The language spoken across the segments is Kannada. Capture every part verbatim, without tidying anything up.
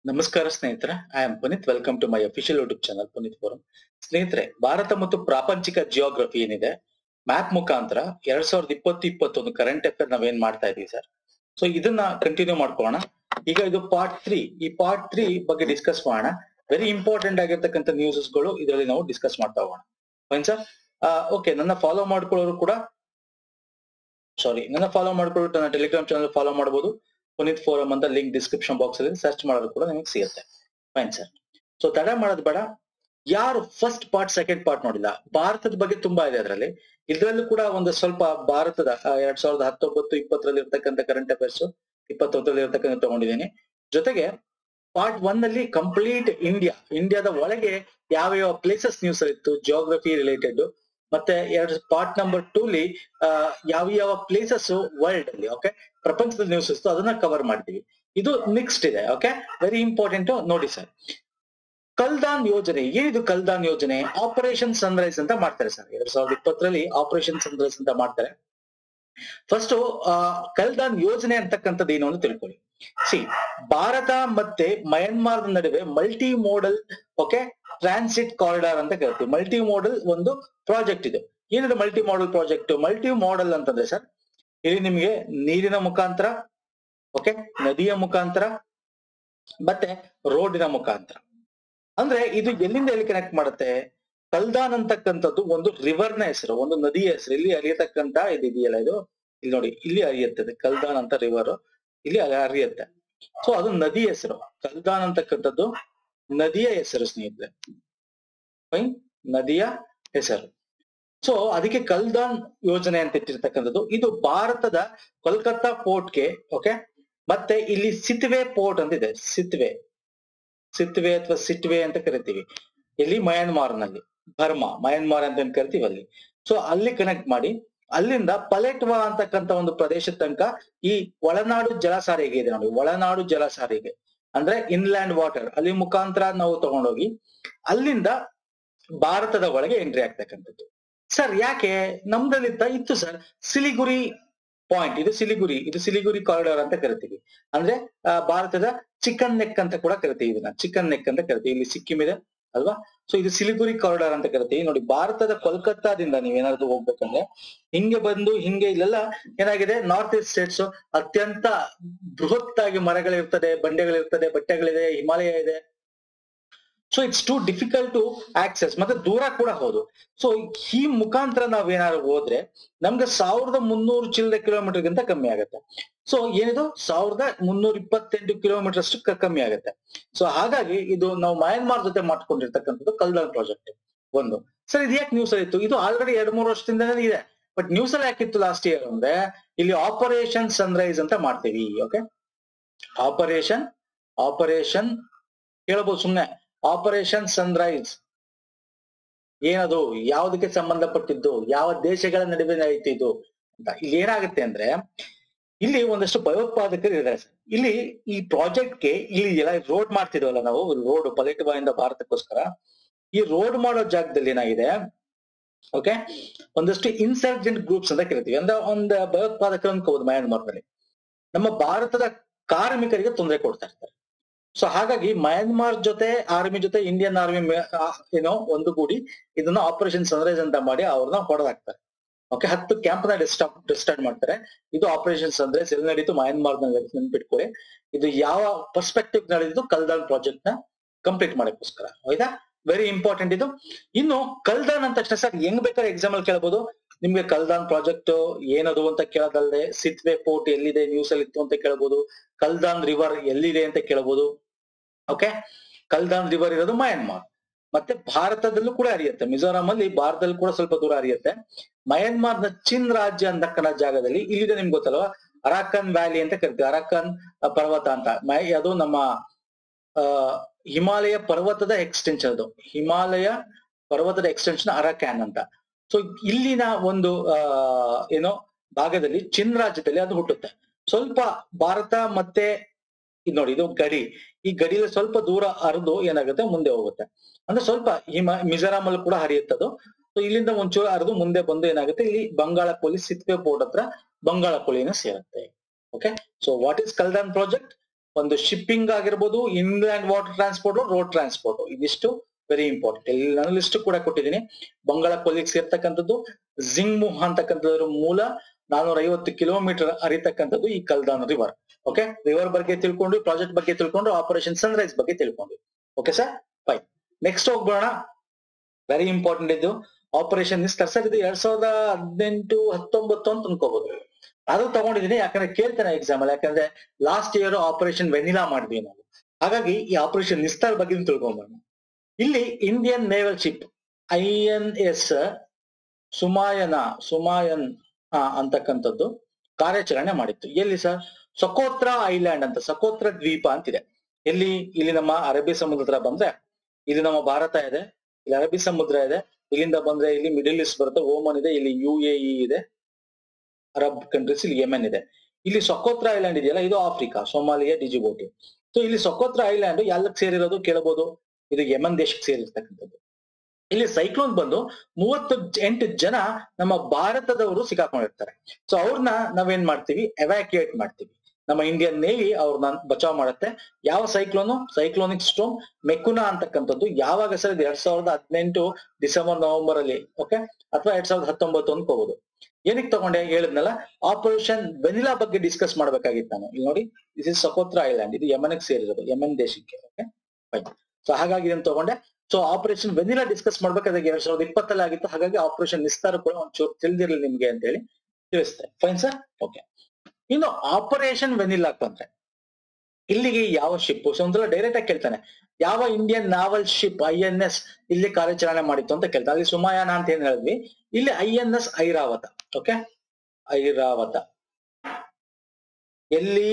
ನಮಸ್ಕಾರ ಸ್ನೇಹಿತರೆ, I am Puneet. Welcome to my official YouTube channel Puneet forum. ಸ್ನೇಹಿತರೆ, ಭಾರತ ಮತ್ತು ಪ್ರಾಪಂಚಿಕ ಜಿಯೋಗ್ರಫಿ ಏನಿದೆ ಮ್ಯಾಪ್ ಮುಖಾಂತರ ಎರಡ್ ಸಾವಿರದ ಇಪ್ಪತ್ತು ಇಪ್ಪತ್ತೊಂದು ಕರೆಂಟ್ ಅಫೇರ್ ನಾವೇನ್ ಮಾಡ್ತಾ ಇದೀವಿ ಸರ್. ಸೊ ಇದನ್ನ ಕಂಟಿನ್ಯೂ ಮಾಡ್ಕೊಳ್ಳೋಣ. ಈಗ ಇದು ಪಾರ್ಟ್ ತ್ರೀ. ಈ ಪಾರ್ಟ್ ತ್ರೀ ಬಗ್ಗೆ ಡಿಸ್ಕಸ್ ಮಾಡೋಣ. ವೆರಿ ಇಂಪಾರ್ಟೆಂಟ್ ಆಗಿರ್ತಕ್ಕಂಥ ನ್ಯೂಸಸ್ ಗಳು ಇದರಲ್ಲಿ ನಾವು ಡಿಸ್ಕಸ್ ಮಾಡ್ತಾ ಹೋಗೋಣ. Fine sir. ಓಕೆ, ನನ್ನ ಫಾಲೋ ಮಾಡ್ಕೊಳ್ಳೋರು ಕೂಡ ಸಾರಿ ನನ್ನ ಫಾಲೋ ಮಾಡ್ಕೊಳ್ಳೋ ನನ್ನ ಟೆಲಿಗ್ರಾಮ್ ಚಾನಲ್ ಫಾಲೋ ಮಾಡಬಹುದು. ಪುನೀತ್ ಫೋರಂ ಅಂತ ಲಿಂಕ್ ಡಿಸ್ಕ್ರಿಪ್ಷನ್ ಬಾಕ್ಸ್ ಅಲ್ಲಿ ಸರ್ಚ್ ಮಾಡೋದು ಕೂಡ ನಿಮಗೆ ಸಿಗುತ್ತೆ. Fine sir. ಸೊ ತಡ ಮಾಡೋದು ಬೇಡ. ಯಾರು ಫಸ್ಟ್ ಪಾರ್ಟ್ ಸೆಕೆಂಡ್ ಪಾರ್ಟ್ ನೋಡಿಲ್ಲ, ಭಾರತದ ಬಗ್ಗೆ ತುಂಬಾ ಇದೆ ಅದರಲ್ಲಿ. ಇದ್ರಲ್ಲೂ ಕೂಡ ಒಂದು ಸ್ವಲ್ಪ ಭಾರತದ ಎರಡ್ ಸಾವಿರದ ಹತ್ತೊಂಬತ್ತು ಇಪ್ಪತ್ತರಲ್ಲಿ ಇರ್ತಕ್ಕಂಥ ಕರೆಂಟ್ ಅಫೇರ್ಸ್ ಇಪ್ಪತ್ತೊಂದರಲ್ಲಿ ಇರ್ತಕ್ಕಂಥ ತಗೊಂಡಿದ್ದೀನಿ. ಜೊತೆಗೆ ಪಾರ್ಟ್ ಒನ್ ಅಲ್ಲಿ ಕಂಪ್ಲೀಟ್ ಇಂಡಿಯಾ ಇಂಡಿಯಾದ ಒಳಗೆ ಯಾವ ಯಾವ ಪ್ಲೇಸಸ್ ನ್ಯೂಸ್ ಇತ್ತು ಜಿಯೋಗ್ರಫಿ ರಿಲೇಟೆಡ್, ಮತ್ತೆ ಎರಡು ಪಾರ್ಟ್ ನಂಬರ್ ಟೂ ಲಿ ಯಾವ ಯಾವ ಪ್ಲೇಸಸ್ ವರ್ಲ್ಡ್ ಅಲ್ಲಿ ಓಕೆ ಪ್ರಪಂಚದ ನ್ಯೂಸ್ ಇತ್ತು ಅದನ್ನ ಕವರ್ ಮಾಡ್ತೀವಿ. ಇದು ಮಿಕ್ಸ್ಡ್ ಇದೆ. ಓಕೆ, ವೆರಿ ಇಂಪಾರ್ಟೆಂಟ್ ನೋಡಿ ಸರ್. ಕಲ್ದಾನ್ ಯೋಜನೆ ಏನಿದು? ಕಲ್ದಾನ್ ಯೋಜನೆ ಆಪರೇಷನ್ ಸನ್ರೈಸ್ ಅಂತ ಮಾಡ್ತಾರೆ ಸರ್. ಎರಡ್ ಸಾವಿರದ ಇಪ್ಪತ್ತರಲ್ಲಿ ಆಪರೇಷನ್ ಸನ್ರೈಸ್ ಅಂತ ಮಾಡ್ತಾರೆ. ಫಸ್ಟ್ ಕಲ್ದಾನ್ ಯೋಜನೆ ಅಂತಕ್ಕಂಥದ್ದು ಏನು ಅಂತ ತಿಳ್ಕೊಳ್ಳಿ. ಸಿ, ಭಾರತ ಮತ್ತೆ ಮಯನ್ಮಾರ್ ನಡುವೆ multi modal okay transit corridor ಅಂತ ಕರಿತೀವಿ. ಮಲ್ಟಿ ಮೋಡಲ್ ಒಂದು ಪ್ರಾಜೆಕ್ಟ್ ಇದೆ. ಏನಿದೆ multi model project? Multi model ಅಂತಂದ್ರೆ ಸರ್, ಇಲ್ಲಿ ನಿಮಗೆ ನೀರಿನ ಮುಖಾಂತರ ಓಕೆ ನದಿಯ ಮುಖಾಂತರ ಮತ್ತೆ ರೋಡಿನ ಮುಖಾಂತರ. ಅಂದ್ರೆ ಇದು ಎಲ್ಲಿಂದ ಎಲ್ಲಿ ಕನೆಕ್ಟ್ ಮಾಡುತ್ತೆ? ಕಲ್ದಾನ್ ಅಂತಕ್ಕಂಥದ್ದು ಒಂದು ರಿವರ್ ನ ಹೆಸರು, ಒಂದು ನದಿಯ ಹೆಸರು. ಇಲ್ಲಿ ಹರಿಯತಕ್ಕಂತ ಇದು ಇದೆಯಲ್ಲ, ಇದು ಇಲ್ಲಿ ನೋಡಿ, ಇಲ್ಲಿ ಹರಿಯುತ್ತದೆ ಕಲ್ದಾನ್ ಅಂತ ರಿವರ್, ಇಲ್ಲಿ ಹರಿಯುತ್ತೆ. ಸೊ ಅದು ನದಿಯ ಹೆಸರು. ಕಲ್ದಾನ್ ಅಂತಕ್ಕಂಥದ್ದು ನದಿಯ ಹೆಸರು ಸ್ನೇಹಿತರೆ. ಫೈನ್, ನದಿಯ ಹೆಸರು. ಸೊ ಅದಕ್ಕೆ ಕಲ್ದಾನ್ ಯೋಜನೆ ಅಂತ ಇಟ್ಟಿರ್ತಕ್ಕಂಥದ್ದು. ಇದು ಭಾರತದ ಕೋಲ್ಕತ್ತಾ ಪೋರ್ಟ್ಗೆ ಓಕೆ ಮತ್ತೆ ಇಲ್ಲಿ ಸಿತ್ವೆ ಪೋರ್ಟ್ ಅಂತ ಇದೆ. ಸಿತ್ವೆ ಸಿತ್ವೆ ಅಥವಾ ಸಿಟ್ವೆ ಅಂತ ಕರಿತೀವಿ. ಇಲ್ಲಿ ಮಯನ್ಮಾರ್ ನಲ್ಲಿ, ಬರ್ಮಾ ಮಯನ್ಮಾರ್ ಅಂತ ಏನ್ ಕರಿತೀವಿ ಅಲ್ಲಿ. ಸೊ ಅಲ್ಲಿ ಕನೆಕ್ಟ್ ಮಾಡಿ ಅಲ್ಲಿಂದ ಪಲೆಟ್ವಾ ಅಂತಕ್ಕಂಥ ಒಂದು ಪ್ರದೇಶದ ತನಕ ಈ ಒಳನಾಡು ಜಲ ಸಾರಿಗೆ ಇದೆ ನೋಡಿ. ಒಳನಾಡು ಜಲ ಸಾರಿಗೆ ಅಂದ್ರೆ ಇನ್ಲ್ಯಾಂಡ್ ವಾಟರ್, ಅಲ್ಲಿ ಮುಖಾಂತರ ನಾವು ತಗೊಂಡೋಗಿ ಅಲ್ಲಿಂದ ಭಾರತದ ಒಳಗೆ ಎಂಟ್ರಿ ಆಗ್ತಕ್ಕಂಥದ್ದು. ಸರ್ ಯಾಕೆ? ನಮ್ದಲ್ಲಿ ಇತ್ತು ಸರ್ ಸಿಲಿಗುರಿ ಪಾಯಿಂಟ್. ಇದು ಸಿಲಿಗುರಿ ಇದು ಸಿಲಿಗುರಿ ಕಾರಿಡಾರ್ ಅಂತ ಕರಿತೀವಿ. ಅಂದ್ರೆ ಭಾರತದ ಚಿಕನ್ ನೆಕ್ ಅಂತ ಕೂಡ ಕರಿತೀವಿ. ಇದನ್ನ ಚಿಕನ್ ನೆಕ್ ಅಂತ ಕರಿತೀವಿ. ಇಲ್ಲಿ ಸಿಕ್ಕಿಂ ಇದೆ ಅಲ್ವಾ? ಸೊ ಇದು ಸಿಲಿಗುರಿ ಕಾರಿಡಾರ್ ಅಂತ ಕರಿತೀವಿ. ನೋಡಿ, ಭಾರತದ ಕೋಲ್ಕತ್ತಾದಿಂದ ನೀವೇನಾದ್ರು ಹೋಗ್ಬೇಕಂದ್ರೆ ಹಿಂಗೆ ಬಂದು ಹಿಂಗೆ ಇಲ್ಲೆಲ್ಲ ಏನಾಗಿದೆ, ನಾರ್ತ್ ಈಸ್ಟ್ ಸ್ಟೇಟ್ಸ್ ಅತ್ಯಂತ ಬೃಹತ್ತಾಗಿ ಮರಗಳಿರ್ತದೆ, ಬಂಡೆಗಳಿರ್ತದೆ, ಬೆಟ್ಟಗಳಿದೆ, ಹಿಮಾಲಯ ಇದೆ. So it's too difficult to access, ಮತ್ತೆ ದೂರ ಕೂಡ ಹೌದು. ಸೊ ಈ ಮುಖಾಂತರ ನಾವೇನಾದ್ರು ಹೋದ್ರೆ ನಮ್ಗೆ ಸಾವಿರದ ಮುನ್ನೂರು ಚಿಲ್ಲರೆ ಕಿಲೋಮೀಟರ್ ಗಿಂತ ಕಮ್ಮಿ ಆಗುತ್ತೆ. ಸೊ ಏನಿದು ಸಾವಿರದ ಮುನ್ನೂರ ಇಪ್ಪತ್ತೆಂಟು ಕಿಲೋಮೀಟರ್ ಅಷ್ಟು ಕಮ್ಮಿ ಆಗುತ್ತೆ. ಸೊ ಹಾಗಾಗಿ ಇದು ನಾವು ಮಯನ್ಮಾರ್ ಜೊತೆ ಮಾಡ್ಕೊಂಡಿರ್ತಕ್ಕಂಥದ್ದು ಕಲ್ದಾನ್ ಪ್ರಾಜೆಕ್ಟ್ ಒಂದು. ಸರ್ ಇದು ಯಾಕೆ ನ್ಯೂಸ್ ಇತ್ತು? ಇದು ಆಲ್ರೆಡಿ ಎರಡ್ ಮೂರು ವರ್ಷದಿಂದನೇ ಇದೆ. ಬಟ್ ನ್ಯೂಸ್ ಅಲ್ಲಿ ಯಾಕಿತ್ತು ಲಾಸ್ಟ್ ಇಯರ್ ಅಂದ್ರೆ, ಇಲ್ಲಿ ಆಪರೇಷನ್ ಸನ್ರೈಸ್ ಅಂತ ಮಾಡ್ತೀವಿ. ಓಕೆ, ಆಪರೇಷನ್ ಆಪರೇಷನ್ ಹೇಳ್ಬೋದು ಸುಮ್ನೆ. ಆಪರೇಷನ್ ಸನ್ರೈಸ್ ಏನದು? ಯಾವುದಕ್ಕೆ ಸಂಬಂಧಪಟ್ಟಿದ್ದು? ಯಾವ ದೇಶಗಳ ನಡುವೆ ನಡೀತಿದ್ದು ಅಂತ. ಇಲ್ಲಿ ಏನಾಗುತ್ತೆ ಅಂದ್ರೆ, ಇಲ್ಲಿ ಒಂದಷ್ಟು ಭಯೋತ್ಪಾದಕರು ಇದ್ದಾರೆ ಸರ್. ಇಲ್ಲಿ ಈ ಪ್ರಾಜೆಕ್ಟ್ಗೆ ಇಲ್ಲಿ ಎಲ್ಲ ರೋಡ್ ಮಾಡ್ತಿದ್ವಲ್ಲ ನಾವು, ರೋಡ್ ಪಲೆಟ್ವಾಯಿಂದ ಭಾರತಕ್ಕೋಸ್ಕರ ಈ ರೋಡ್ ಮಾಡೋ ಜಾಗದಲ್ಲಿ ಏನಾಗಿದೆ ಓಕೆ, ಒಂದಷ್ಟು ಇನ್ಸರ್ಜೆಂಟ್ ಗ್ರೂಪ್ಸ್ ಅಂತ ಕರಿತೀವಿ. ಅಂದ್ರೆ ಒಂದು ಭಯೋತ್ಪಾದಕರು ಅನ್ಕೋಬಹುದು ಮಯನ್ಮಾರ್ನಲ್ಲಿ. ನಮ್ಮ ಭಾರತದ ಕಾರ್ಮಿಕರಿಗೆ ತೊಂದರೆ ಕೊಡ್ತಾ ಇರ್ತಾರೆ. ಸೊ ಹಾಗಾಗಿ ಮಯನ್ಮಾರ್ ಜೊತೆ ಆರ್ಮಿ ಜೊತೆ ಇಂಡಿಯನ್ ಆರ್ಮಿ ಏನೋ ಒಂದು ಕೂಡಿ ಇದನ್ನ ಆಪರೇಷನ್ ಸನ್ರೈಸ್ ಅಂತ ಮಾಡಿ ಅವ್ರನ್ನ ಹೊಡೆದಾಕ್ತಾರೆ. ಓಕೆ, ಹತ್ತು ಕ್ಯಾಂಪ್ ನ ಡಿಸ್ಟಾಪ್ ಡಿಸ್ಟಾರ್ಟ್ ಮಾಡ್ತಾರೆ. ಇದು ಆಪರೇಷನ್ ಸನ್ರೈಸ್ ಎಲ್ಲಿ ನಡೀತು? ಮಯನ್ಮಾರ್ ನಲ್ಲಿ ನೆನ್ಪಿಟ್ಕೊಳ್ಳಿ. ಇದು ಯಾವ ಪರ್ಸ್ಪೆಕ್ಟಿವ್ ನಡೆದಿದ್ದು? ಕಲ್ದಾನ್ ಪ್ರಾಜೆಕ್ಟ್ ನ ಕಂಪ್ಲೀಟ್ ಮಾಡಕ್ಕೋಸ್ಕರ. ಆಯ್ತಾ? ವೆರಿ ಇಂಪಾರ್ಟೆಂಟ್ ಇದು. ಇನ್ನು ಕಲ್ದಾನ್ ಅಂತ ತಕ್ಷಣ ಸರ್ ಹೆಂಗ್ ಬೇಕಾದ್ರೆ ಎಕ್ಸಾಮ್ ಅಲ್ಲಿ ಕೇಳಬಹುದು ನಿಮ್ಗೆ. ಕಲ್ದಾನ್ ಪ್ರಾಜೆಕ್ಟ್ ಏನದು ಅಂತ ಕೇಳೋದಲ್ಲದೆ, ಸಿತ್ವೆ ಪೋರ್ಟ್ ಎಲ್ಲಿದೆ ನ್ಯೂಸ್ ಅಲ್ಲಿ ಇತ್ತು ಅಂತ ಕೇಳಬಹುದು. ಕಲ್ದಾನ್ ರಿವರ್ ಎಲ್ಲಿದೆ ಅಂತ ಕೇಳಬಹುದು. ಓಕೆ, ಕಲ್ದಾನ್ ರಿವರ್ ಇರೋದು ಮಯನ್ಮಾರ್, ಮತ್ತೆ ಭಾರತದಲ್ಲೂ ಕೂಡ ಹರಿಯುತ್ತೆ. ಮಿಜೋರಾಂ ಅಲ್ಲಿ ಭಾರತದಲ್ಲಿ ಕೂಡ ಸ್ವಲ್ಪ ದೂರ ಹರಿಯುತ್ತೆ. ಮಯನ್ಮಾರ್ನ ಚಿನ್ ರಾಜ್ಯ ಅಂತಕ್ಕಂಥ ಜಾಗದಲ್ಲಿ ಇಲ್ಲಿದೆ. ನಿಮ್ಗೆ ಗೊತ್ತಲ್ವಾ, ಅರಾಕನ್ ವ್ಯಾಲಿ ಅಂತ ಕರಿತೀವಿ. ಅರಾಕನ್ ಪರ್ವತ ಅಂತ. ಅದು ನಮ್ಮ ಅಹ್ ಹಿಮಾಲಯ ಪರ್ವತದ ಎಕ್ಸ್ಟೆನ್ಷನ್. ಅದು ಹಿಮಾಲಯ ಪರ್ವತದ ಎಕ್ಸ್ಟೆನ್ಷನ್ ಅರಾಕ್ಯಾನ್ ಅಂತ. ಸೊ ಇಲ್ಲಿನ ಒಂದು ಅಹ್ ಏನೋ ಭಾಗದಲ್ಲಿ ಚಿನ್ ರಾಜ್ಯದಲ್ಲಿ ಅದು ಹುಟ್ಟುತ್ತೆ. ಸ್ವಲ್ಪ ಭಾರತ ಮತ್ತೆ ಇದು ನೋಡಿ, ಇದು ಗಡಿ. ಈ ಗಡಿಯಲ್ಲಿ ಸ್ವಲ್ಪ ದೂರ ಹರಿದು ಏನಾಗುತ್ತೆ ಮುಂದೆ ಹೋಗುತ್ತೆ. ಅಂದ್ರೆ ಸ್ವಲ್ಪ ಹಿಮ ಮಿಜೋರಾಂ ಅಲ್ಲಿ ಕೂಡ ಹರಿಯುತ್ತದು. ಸೊ ಇಲ್ಲಿಂದ ಒಂಚೂರು ಹರಿದು ಮುಂದೆ ಬಂದು ಏನಾಗುತ್ತೆ, ಇಲ್ಲಿ ಬಂಗಾಳ ಕೊಲ್ಲಿ ಸಿತ್ವೆ ಪೋರ್ಟ್ ಹತ್ರ ಬಂಗಾಳ ಕೊಲ್ಲಿನ ಸೇರುತ್ತೆ. Okay, so what is Kaladan project? ಒಂದು ಶಿಪ್ಪಿಂಗ್ ಆಗಿರ್ಬೋದು, inland water transport, road transport, ಇದಿಷ್ಟು ವೆರಿ ಇಂಪಾರ್ಟೆಂಟ್. ಇಲ್ಲಿ ನಾನು ಲಿಸ್ಟ್ ಕೂಡ ಕೊಟ್ಟಿದ್ದೀನಿ. ಬಂಗಾಳ ಕೊಲ್ಲಿಗೆ ಸೇರ್ತಕ್ಕಂಥದ್ದು ಜಿಂಗ್ಮು ಅಂತಕ್ಕಂಥದ್ರ ಮೂಲ ನಾನೂರ ಐವತ್ತು ಕಿಲೋಮೀಟರ್ ಹರಿತಕ್ಕಂಥದ್ದು ಈ ಕಲ್ದಾನ್ ರಿವರ್. ಓಕೆ, ರಿವರ್ ಬಗ್ಗೆ ತಿಳ್ಕೊಂಡು, ಪ್ರಾಜೆಕ್ಟ್ ಬಗ್ಗೆ ತಿಳ್ಕೊಂಡು, ಆಪರೇಷನ್ ಸನ್ರೈಸ್ ಬಗ್ಗೆ ತಿಳ್ಕೊಂಡು. Okay sir, fine. ನೆಕ್ಸ್ಟ್ ಹೋಗ್ಬೋಣ. ವೆರಿ ಇಂಪಾರ್ಟೆಂಟ್ ಇದು ಆಪರೇಷನ್ ನಿಸ್ತಾರ್. ಸರ್ ಇದು ಎರಡ್ ಸಾವಿರದ ಹದಿನೆಂಟು ಹತ್ತೊಂಬತ್ತು ಅಂತ ಅನ್ಕೋಬಹುದು. ಅದು ತಗೊಂಡಿದ್ದೀನಿ ಯಾಕಂದ್ರೆ ಕೇಳ್ತಾನೆ ಎಕ್ಸಾಮ್ ಅಲ್ಲಿ, ಯಾಕಂದ್ರೆ ಲಾಸ್ಟ್ ಇಯರ್ ಆಪರೇಷನ್ ವೆನಿಲಾ ಮಾಡಿದ್ವಿ ನಾವು. ಹಾಗಾಗಿ ಈ ಆಪರೇಷನ್ ನಿಸ್ತಾರ್ ಬಗ್ಗೆ ತಿಳ್ಕೊಂಬೋಣ. ಇಲ್ಲಿ Indian naval ship I N S ಸುಮಾಯನ ಸುಮಾಯನ್ ಅಂತಕ್ಕಂಥದ್ದು ಕಾರ್ಯಾಚರಣೆ ಮಾಡಿತ್ತು. ಎಲ್ಲಿ ಸರ್? ಸಕೋತ್ರ ಐಲ್ಯಾಂಡ್ ಅಂತ, ಸಕೋತ್ರ ದ್ವೀಪ ಅಂತಿದೆ. ಎಲ್ಲಿ? ಇಲ್ಲಿ ನಮ್ಮ ಅರಬ್ಬಿ ಸಮುದ್ರ ಹತ್ರ ಬಂದ್ರೆ ಇಲ್ಲಿ ನಮ್ಮ ಭಾರತ ಇದೆ, ಇಲ್ಲಿ ಅರಬ್ಬಿ ಸಮುದ್ರ ಇದೆ. ಇಲ್ಲಿಂದ ಬಂದ್ರೆ ಇಲ್ಲಿ ಮಿಡಲ್ ಈಸ್ಟ್ ಬರುತ್ತೆ, ಓಮನ್ ಇದೆ, ಇಲ್ಲಿ ಯು ಎ ಇ ಇದೆ, ಅರಬ್ ಕಂಟ್ರೀಸ್, ಇಲ್ಲಿ ಯೆಮೆನ್ ಇದೆ. ಇಲ್ಲಿ ಸಕೋತ್ರ ಐಲ್ಯಾಂಡ್ ಇದೆಯಲ್ಲ, ಇದು ಆಫ್ರಿಕಾ, ಸೋಮಾಲಿಯಾ, ಡಿಜಿಬೌಟಿ. ಸೊ ಇಲ್ಲಿ ಸಕೋತ್ರ ಐಲ್ಯಾಂಡ್ ಎಲ್ಲಕ್ಕೆ ಸೇರಿರೋದು ಕೇಳಬಹುದು, ಇದು ಯೆಮನ್ ದೇಶಕ್ಕೆ ಸೇರಿರ್ತಕ್ಕಂಥದ್ದು. ಇಲ್ಲಿ ಸೈಕ್ಲೋನ್ ಬಂದು ಮೂವತ್ತು ಎಂಟು ಜನ ನಮ್ಮ ಭಾರತದವರು ಸಿಕ್ಕಾಕೊಂಡಿರ್ತಾರೆ. ಸೊ ಅವ್ರನ್ನ ನಾವೇನ್ ಮಾಡ್ತೀವಿ? ಎವ್ಯಾಕ್ಯುಯೇಟ್ ಮಾಡ್ತೀವಿ. ನಮ್ಮ ಇಂಡಿಯನ್ ನೇವಿ ಅವ್ರನ್ನ ಬಚಾವ್ ಮಾಡುತ್ತೆ. ಯಾವ ಸೈಕ್ಲೋನು? ಸೈಕ್ಲೋನಿಕ್ ಸ್ಟೋಮ್ ಮೆಕುನಾ ಅಂತಕ್ಕಂಥದ್ದು. ಯಾವಾಗ ಸರ್? ಇದು ಎರಡ್ ಸಾವಿರದ ಹದಿನೆಂಟು ಡಿಸೆಂಬರ್ ನವೆಂಬರ್ ಅಲ್ಲಿ, ಓಕೆ, ಅಥವಾ ಎರಡ್ ಸಾವಿರದ ಹತ್ತೊಂಬತ್ತು ಅನ್ಕೋಬಹುದು. ಏನಕ್ಕೆ ತಗೊಂಡೆ ಹೇಳಿದ್ನಲ್ಲ, ಆಪರೇಷನ್ ವೆನಿಲಾ ಬಗ್ಗೆ ಡಿಸ್ಕಸ್ ಮಾಡ್ಬೇಕಾಗಿತ್ತು ನಾನು. ಇಲ್ಲಿ ನೋಡಿ, ದಿಸ್ ಇಸ್ ಸಕೋತ್ರ ಐಲ್ಯಾಂಡ್, ಇದು ಯೆಮನ್ಗೆ ಸೇರಿರೋದು, ಯೆಮನ್ ದೇಶಕ್ಕೆ. Okay, fine. ಸೊ ಹಾಗಾಗಿ ಇದನ್ನ ತಗೊಂಡೆ. ಸೊ ಆಪರೇಷನ್ ವೆನಿಲಾ ಡಿಸ್ಕಸ್ ಮಾಡ್ಬೇಕಾದ್ರೆ ಎರಡ್ ಸಾವಿರದ ಇಪ್ಪತ್ತಲ್ಲಿ ಆಗಿತ್ತು. ಹಾಗಾಗಿ ಆಪರೇಷನ್ ನಿಸ್ತಾರ ಕೂಡ ಒಂಚೂರು ತಿಳಿದಿರಲಿ ನಿಮ್ಗೆ ಅಂತ ಹೇಳಿ ತಿಳಿಸ್ತೆ. Fine sir, okay. ಇನ್ನು ಆಪರೇಷನ್ ವೆನಿಲಾ ಬಂದ್ರೆ ಇಲ್ಲಿಗೆ ಯಾವ ಶಿಪ್? ಸೊ ಒಂದ್ಸಲ ಡೈರೆಕ್ಟ್ ಆಗಿ ಕೇಳ್ತಾನೆ, ಯಾವ Indian naval ship I N S ಇಲ್ಲಿ ಕಾರ್ಯಾಚರಣೆ ಮಾಡಿತ್ತು ಅಂತ ಕೇಳ್ತಾನೆ. ಅಲ್ಲಿ ಸುಮಾಯನ ಅಂತ ಏನ್ ಹೇಳಿದ್ವಿ, ಇಲ್ಲಿ I N S Airavat. Okay, Airavat. ಎಲ್ಲಿ?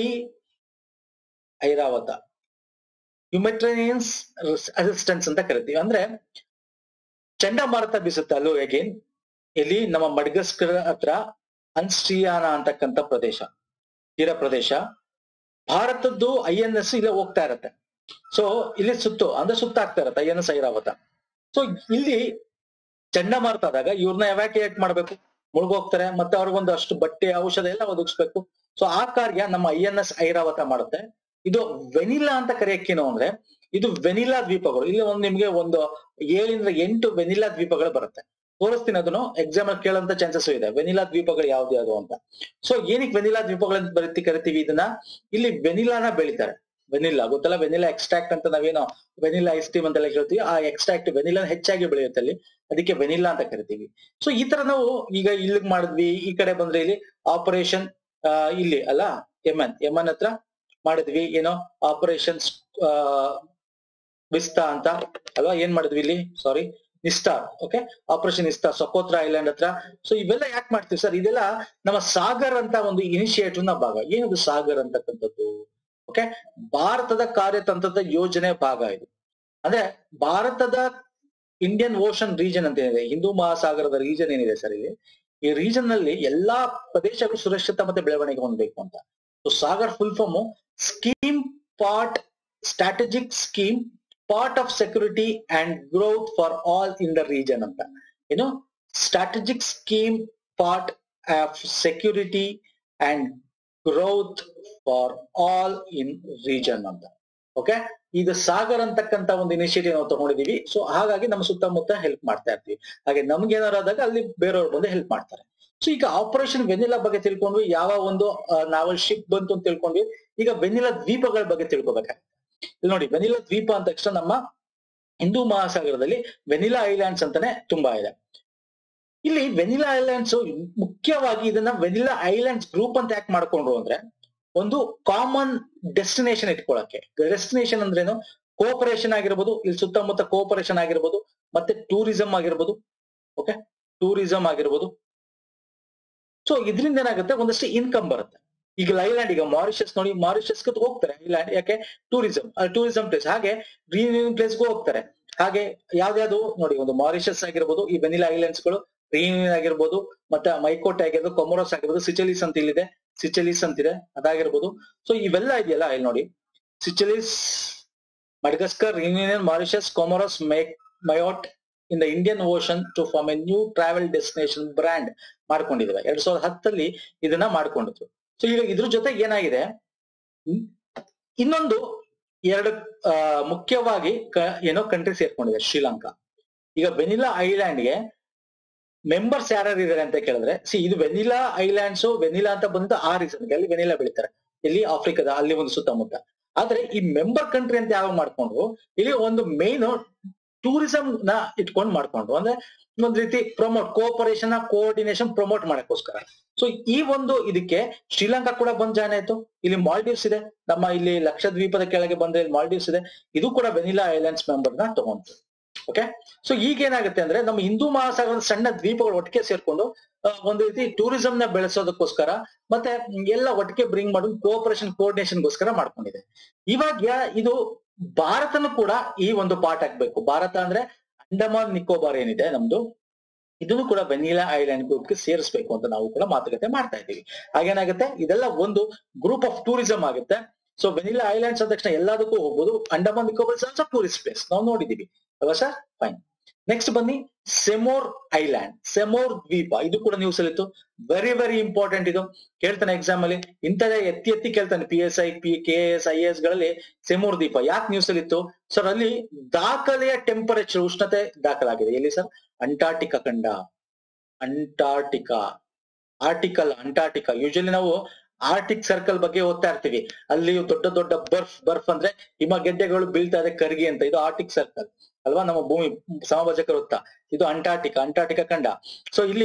ಐರಾವತ ಹ್ಯುಮೆಟ್ರೇನಿಯನ್ಸ್ ಅಸಿಸ್ಟೆನ್ಸ್ ಅಂತ ಕರಿತೀವಿ. ಅಂದ್ರೆ ಚಂಡಮಾರುತ ಬೀಸುತ್ತೆ ಅಲ್ಲೂ ಅಗೇನ್. ಇಲ್ಲಿ ನಮ್ಮ ಮಡ್ಗಸ್ಕರ್ ಹತ್ರ ಅನ್ಸ್ಟಿಯಾನ ಅಂತಕ್ಕಂಥ ಪ್ರದೇಶ, ತೀರ ಪ್ರದೇಶ. ಭಾರತದ್ದು ಐ ಎನ್ ಎಸ್ ಇಲ್ಲಿ ಹೋಗ್ತಾ ಇರತ್ತೆ. ಸೊ ಇಲ್ಲಿ ಸುತ್ತು ಅಂದ್ರೆ ಸುತ್ತಾಗ್ತಾ ಇರತ್ತೆ I N S Airavat. So ಇಲ್ಲಿ ಚಂಡಮಾರುತ ಆದಾಗ ಇವ್ರನ್ನ ಎವ್ಯಾಕ್ಯುಯೇಟ್ ಮಾಡ್ಬೇಕು, ಮುಳುಗೋಗ್ತಾರೆ, ಮತ್ತೆ ಅವ್ರಿಗೊಂದು ಅಷ್ಟು ಬಟ್ಟೆ ಔಷಧ ಎಲ್ಲ ಒದಗಿಸ್ಬೇಕು. ಸೊ ಆ ಕಾರ್ಯ ನಮ್ಮ ಐ ಎನ್ ಎಸ್ ಐರಾವತ ಮಾಡುತ್ತೆ. ಇದು ವೆನಿಲಾ ಅಂತ ಕರೆಯಕ್ಕೇನು ಅಂದ್ರೆ, ಇದು ವೆನಿಲಾ ದ್ವೀಪಗಳು. ಇಲ್ಲಿ ಒಂದು ನಿಮ್ಗೆ ಒಂದು ಏಳರಿಂದ ಎಂಟು ವೆನಿಲಾ ದ್ವೀಪಗಳು ಬರುತ್ತೆ. ತೋರಿಸ್ತೀನಿ, ಅದನ್ನು ಎಕ್ಸಾಮ್ ಅಲ್ಲಿ ಕೇಳೋಂತ ಚಾನ್ಸಸ್ ಇದೆ, ವೆನಿಲಾ ದ್ವೀಪಗಳು ಯಾವ್ದು ಯಾವ್ದು ಅಂತ. ಸೊ ಏನಕ್ಕೆ ವೆನಿಲಾ ದ್ವೀಪಗಳನ್ನ ಬರೀತಿ ಕರಿತೀವಿ ಇದನ್ನ? ಇಲ್ಲಿ ವೆನಿಲಾನ ಬೆಳಿತಾರೆ. ವೆನಿಲಾ ಗೊತ್ತಲ್ಲ, ವೆನಿಲಾ ಎಕ್ಸ್ಟ್ರಾಕ್ಟ್ ಅಂತ ನಾವೇನೋ ವೆನಿಲಾ ಐಸ್ ಕ್ರೀಮ್ ಅಂತೆಲ್ಲ ಕೇಳ್ತೀವಿ. ಆ ಎಕ್ಸ್ಟ್ರಾಕ್ಟ್ ವೆನಿಲಾ ಹೆಚ್ಚಾಗಿ ಬೆಳೆಯುತ್ತೆ ಅಲ್ಲಿ, ಅದಕ್ಕೆ ವೆನಿಲಾ ಅಂತ ಕರಿತೀವಿ. ಸೊ ಈ ತರ ನಾವು ಈಗ ಇಲ್ಲಿಗೆ ಮಾಡಿದ್ವಿ. ಈ ಕಡೆ ಬಂದ್ರೆ ಇಲ್ಲಿ ಆಪರೇಷನ್ ಇಲ್ಲಿ ಅಲ್ಲ ಯೆಮನ್, ಯೆಮನ್ ಹತ್ರ ಮಾಡಿದ್ವಿ ಏನೋ ಆಪರೇಷನ್ ವಿಸ್ತಾ ಅಂತ ಅಲ್ವಾ, ಏನ್ ಮಾಡಿದ್ವಿ ಇಲ್ಲಿ? Sorry, Nistar. Okay, operation Nistar Socotra island ಹತ್ರ. ಸೊ ಇವೆಲ್ಲ ಯಾಕೆ ಮಾಡ್ತೀವಿ ಸರ್? ಇದೆಲ್ಲ ನಮ್ಮ ಸಾಗರ್ ಅಂತ ಒಂದು ಇನಿಷಿಯೇಟಿವ್ ನ ಭಾಗ. ಏನದು ಸಾಗರ್ ಅಂತಕ್ಕಂಥದ್ದು? ಓಕೆ, ಭಾರತದ ಕಾರ್ಯತಂತ್ರದ ಯೋಜನೆ ಭಾಗ ಇದು. ಅಂದ್ರೆ ಭಾರತದ ಇಂಡಿಯನ್ ಓಷನ್ ರೀಜನ್ ಅಂತ ಏನಿದೆ, ಹಿಂದೂ ಮಹಾಸಾಗರದ ರೀಜನ್ ಏನಿದೆ ಸರ್, ಇಲ್ಲಿ ಈ ರೀಜನ್ ನಲ್ಲಿ ಎಲ್ಲಾ ಪ್ರದೇಶಗಳು ಸುರಕ್ಷಿತ ಮತ್ತೆ ಬೆಳವಣಿಗೆ ಹೊಂದಬೇಕು ಅಂತ. So Sagar full form scheme part strategic scheme part of security and growth for all in the region ಅಂತ. ಏನು? Strategic scheme part of security and growth for all in region ಅಂತ. ಓಕೆ, ಇದು ಸಾಗರ್ ಅಂತಕ್ಕಂತ ಒಂದು ಇನಿಷಿಯೇಟಿವ್ ನಾವು ತಗೊಂಡಿದೀವಿ. ಸೊ ಹಾಗಾಗಿ ನಮ್ಮ ಸುತ್ತಮುತ್ತ ಹೆಲ್ಪ್ ಮಾಡ್ತಾ ಇರ್ತೀವಿ. ಹಾಗೆ ನಮ್ಗೆ ಏನಾರು ಆದಾಗ ಅಲ್ಲಿ ಬೇರೆಯವ್ರು ಬಂದು ಹೆಲ್ಪ್ ಮಾಡ್ತಾರೆ. ಸೊ ಈಗ ಆಪರೇಷನ್ ವೆನಿಲಾ ಬಗ್ಗೆ ತಿಳ್ಕೊಂಡ್ವಿ, ಯಾವ ಒಂದು ನಾವಲ್ ಶಿಪ್ ಬಂತು ಅಂತ ತಿಳ್ಕೊಂಡ್ವಿ. ಈಗ ವೆನಿಲಾ ದ್ವೀಪಗಳ ಬಗ್ಗೆ ತಿಳ್ಕೊಬೇಕಾಗುತ್ತೆ. ಇಲ್ಲಿ ನೋಡಿ, ವೆನಿಲಾ ದ್ವೀಪ ಅಂತ ತಕ್ಷಣ ನಮ್ಮ ಹಿಂದೂ ಮಹಾಸಾಗರದಲ್ಲಿ ವೆನಿಲಾ ಐಲ್ಯಾಂಡ್ಸ್ ಅಂತಾನೆ ತುಂಬಾ ಇದೆ. ಇಲ್ಲಿ ವೆನಿಲಾ ಐಲ್ಯಾಂಡ್ಸ್ ಮುಖ್ಯವಾಗಿ ಇದನ್ನ ವೆನಿಲಾ ಐಲ್ಯಾಂಡ್ಸ್ ಗ್ರೂಪ್ ಅಂತ ಯಾಕೆ ಮಾಡ್ಕೊಂಡ್ರು ಅಂದ್ರೆ, ಒಂದು ಕಾಮನ್ ಡೆಸ್ಟಿನೇಷನ್ ಇಟ್ಕೊಳಕ್ಕೆ. ಡೆಸ್ಟಿನೇಷನ್ ಅಂದ್ರೇನು? ಕೋಆಪರೇಷನ್ ಆಗಿರ್ಬೋದು, ಇಲ್ಲಿ ಸುತ್ತಮುತ್ತ ಕೋಆಪರೇಷನ್ ಆಗಿರ್ಬೋದು, ಮತ್ತೆ ಟೂರಿಸಂ ಆಗಿರ್ಬೋದು. ಓಕೆ, ಟೂರಿಸಂ ಆಗಿರ್ಬೋದು. ಸೊ ಇದರಿಂದ ಏನಾಗುತ್ತೆ, ಒಂದಷ್ಟು ಇನ್ಕಮ್ ಬರುತ್ತೆ. ಈಗ ಐಲ್ಯಾಂಡ್, ಈಗ ಮಾರಿಷಸ್ ನೋಡಿ, ಮಾರಿಷಸ್ ಹೋಗ್ತಾರೆ ಐಲ್ಯಾಂಡ್, ಯಾಕೆ? Tourism, tourism place. ಹಾಗೆ ರಿಯೂನಿಯನ್ ಪ್ಲೇಸ್ಗೂ ಹೋಗ್ತಾರೆ. ಹಾಗೆ ಯಾವ್ದಾವ್ದು ನೋಡಿ, ಒಂದು ಮಾರಿಷಸ್ ಆಗಿರ್ಬೋದು, ಈ ವೆನಿಲಾ ಐಲ್ಯಾಂಡ್ಸ್ ಗಳು, ರಿಯೂನಿಯನ್ ಆಗಿರ್ಬೋದು, ಮತ್ತೆ ಮೈಕೋಟ್ ಆಗಿರ್ಬೋದು, ಕೊಮೊರೋಸ್ ಆಗಿರ್ಬೋದು, ಸಿಚಲೀಸ್ ಅಂತ ಇಲ್ಲಿದೆ, ಸಿಚಲೀಸ್ ಅಂತಿದೆ, ಅದಾಗಿರ್ಬೋದು. ಸೊ ಇವೆಲ್ಲ ಇದೆಯಲ್ಲ ಇಲ್ಲಿ ನೋಡಿ, Seychelles, Madagascar, Reunion, Mauritius, Comoros, Mayotte in the Indian Ocean to form a new travel destination brand ಮಾಡ್ಕೊಂಡಿದ್ದೇವೆ. ಎರಡ್ ಸಾವಿರದ ಹತ್ತಲ್ಲಿ ಇದನ್ನ ಮಾಡ್ಕೊಂಡಿದ್ರು. ಸೊ ಈಗ ಇದ್ರ ಜೊತೆಗೆ ಏನಾಗಿದೆ, ಇನ್ನೊಂದು ಎರಡು ಮುಖ್ಯವಾಗಿ ಏನೋ ಕಂಟ್ರಿ ಸೇರ್ಕೊಂಡಿದೆ, ಶ್ರೀಲಂಕಾ. ಈಗ ವೆನಿಲಾ ಐಲ್ಯಾಂಡ್ಗೆ ಮೆಂಬರ್ಸ್ ಯಾರ್ಯಾರು ಇದಾರೆ ಅಂತ ಕೇಳಿದ್ರೆ, ಸಿ ಇದು ವೆನಿಲಾ ಐಲ್ಯಾಂಡ್ಸ್, ವೆನಿಲಾ ಅಂತ ಬಂದು ಆ ರೀಸನ್ ಅಲ್ಲಿ ವೆನಿಲಾ ಬೆಳಿತಾರೆ, ಇಲ್ಲಿ ಆಫ್ರಿಕಾದ ಅಲ್ಲಿ ಒಂದು ಸುತ್ತಮುತ್ತ. ಆದ್ರೆ ಈ ಮೆಂಬರ್ ಕಂಟ್ರಿ ಅಂತ ಯಾವ ಮಾಡ್ಕೊಂಡ್ರು, ಇಲ್ಲಿ ಒಂದು ಮೇನ್ ಟೂರಿಸಂ ನ ಇಟ್ಕೊಂಡು ಮಾಡ್ಕೊಂಡ್ರು, ಅಂದ್ರೆ ಒಂದ್ ರೀತಿ ಪ್ರಮೋಟ್ ಕೋಆಪರೇಷನ್ ಕೋಆರ್ಡಿನೇಷನ್ ಪ್ರಮೋಟ್ ಮಾಡಕ್ಕೋಸ್ಕರ. ಸೊ ಈ ಒಂದು ಇದಕ್ಕೆ ಶ್ರೀಲಂಕಾ ಕೂಡ ಬಂದ್ ಜಾಯ್ನ್ ಆಯ್ತು. ಇಲ್ಲಿ ಮಾಲ್ಡೀವ್ಸ್ ಇದೆ, ನಮ್ಮ ಇಲ್ಲಿ ಲಕ್ಷದ್ವೀಪದ ಕೆಳಗೆ ಬಂದ್ರೆ ಇಲ್ಲಿ ಮಾಲ್ಡೀವ್ಸ್ ಇದೆ, ಇದು ಕೂಡ ವೆನಿಲಾ ಐಲ್ಯಾಂಡ್ಸ್ ಮೆಂಬರ್ ನ ತಗೊಂತು. ಓಕೆ, ಸೊ ಈಗ ಏನಾಗುತ್ತೆ ಅಂದ್ರೆ ನಮ್ಮ ಹಿಂದೂ ಮಹಾಸಾಗರದ ಸಣ್ಣ ದ್ವೀಪಗಳು ಒಟ್ಟಿಗೆ ಸೇರ್ಕೊಂಡು ಒಂದು ರೀತಿ ಟೂರಿಸಂ ನ ಬೆಳೆಸೋದಕ್ಕೋಸ್ಕರ ಮತ್ತೆ ಎಲ್ಲ ಒಟ್ಟಿಗೆ ಬ್ರಿಂಗ್ ಮಾಡೋದು ಕೋಆಪರೇಷನ್ ಕೋಆರ್ಡಿನೇಷನ್ಗೋಸ್ಕರ ಮಾಡ್ಕೊಂಡಿದೆ. ಇವಾಗ ಇದು ಭಾರತನು ಕೂಡ ಈ ಒಂದು ಪಾರ್ಟ್ ಆಗ್ಬೇಕು. ಭಾರತ ಅಂದ್ರೆ ಅಂಡಮಾನ್ ನಿಕೋಬಾರ್ ಏನಿದೆ ನಮ್ದು, ಇದನ್ನು ಕೂಡ ವೆನಿಲಾ ಐಲ್ಯಾಂಡ್ ಗ್ರೂಪ್ಗೆ ಸೇರಿಸಬೇಕು ಅಂತ ನಾವು ಕೂಡ ಮಾತುಕತೆ ಮಾಡ್ತಾ ಇದ್ದೀವಿ. ಹಾಗೇನಾಗುತ್ತೆ, ಇದೆಲ್ಲ ಒಂದು ಗ್ರೂಪ್ ಆಫ್ ಟೂರಿಸಂ ಆಗುತ್ತೆ. ಸೊ ವೆನಿಲಾ ಐಲ್ಯಾಂಡ್ಸ್ ಅಂದ ತಕ್ಷಣ ಎಲ್ಲದಕ್ಕೂ ಹೋಗ್ಬೋದು. Andaman Nicobar also tourist place, ನಾವು ನೋಡಿದೀವಿ ಅಲ್ವಾ ಸರ್? ಫೈನ್. ನೆಕ್ಸ್ಟ್ ಬನ್ನಿ ಸೆಮೋರ್ ಐಲ್ಯಾಂಡ್, ಸೆಮೋರ್ ದ್ವೀಪ, ಇದು ಕೂಡ ನ್ಯೂಸ್ ಅಲ್ಲಿ ಇತ್ತು. ವೆರಿ ವೆರಿ ಇಂಪಾರ್ಟೆಂಟ್, ಇದು ಕೇಳ್ತಾನೆ ಎಕ್ಸಾಮ್ ಅಲ್ಲಿ, ಇಂಥದೇ ಎತ್ತಿ ಎತ್ತಿ ಕೇಳ್ತಾನೆ P S I P K S I S ಗಳಲ್ಲಿ. ಸೆಮೋರ್ ದ್ವೀಪ ಯಾಕೆ ನ್ಯೂಸ್ ಅಲ್ಲಿ ಇತ್ತು ಸರ್? ಅಲ್ಲಿ ದಾಖಲೆಯ ಟೆಂಪರೇಚರ್ ಉಷ್ಣತೆ ದಾಖಲಾಗಿದೆ. ಎಲ್ಲಿ ಸರ್? ಅಂಟಾರ್ಟಿಕಾ ಖಂಡ, ಅಂಟಾರ್ಟಿಕಾ, ಆರ್ಟಿಕಲ್ ಅಂಟಾರ್ಟಿಕಾ. ಯೂಶಲಿ ನಾವು ಆರ್ಟಿಕ್ ಸರ್ಕಲ್ ಬಗ್ಗೆ ಓದ್ತಾ ಇರ್ತೀವಿ, ಅಲ್ಲಿ ದೊಡ್ಡ ದೊಡ್ಡ ಬರ್ಫ್ ಬರ್ಫ್ ಅಂದ್ರೆ ಹಿಮಗೆಡ್ಡೆಗಳು ಬೀಳ್ತಾ ಇದೆ ಕರ್ಗಿ ಅಂತ, ಇದು ಆರ್ಟಿಕ್ ಸರ್ಕಲ್ ಅಲ್ವಾ, ನಮ್ಮ ಭೂಮಿ ಸಮಭಾಜಕ ವೃತ್ತ. ಇದು ಅಂಟಾರ್ಟಿಕಾ, ಅಂಟಾರ್ಟಿಕಾ ಖಂಡ. ಸೊ ಇಲ್ಲಿ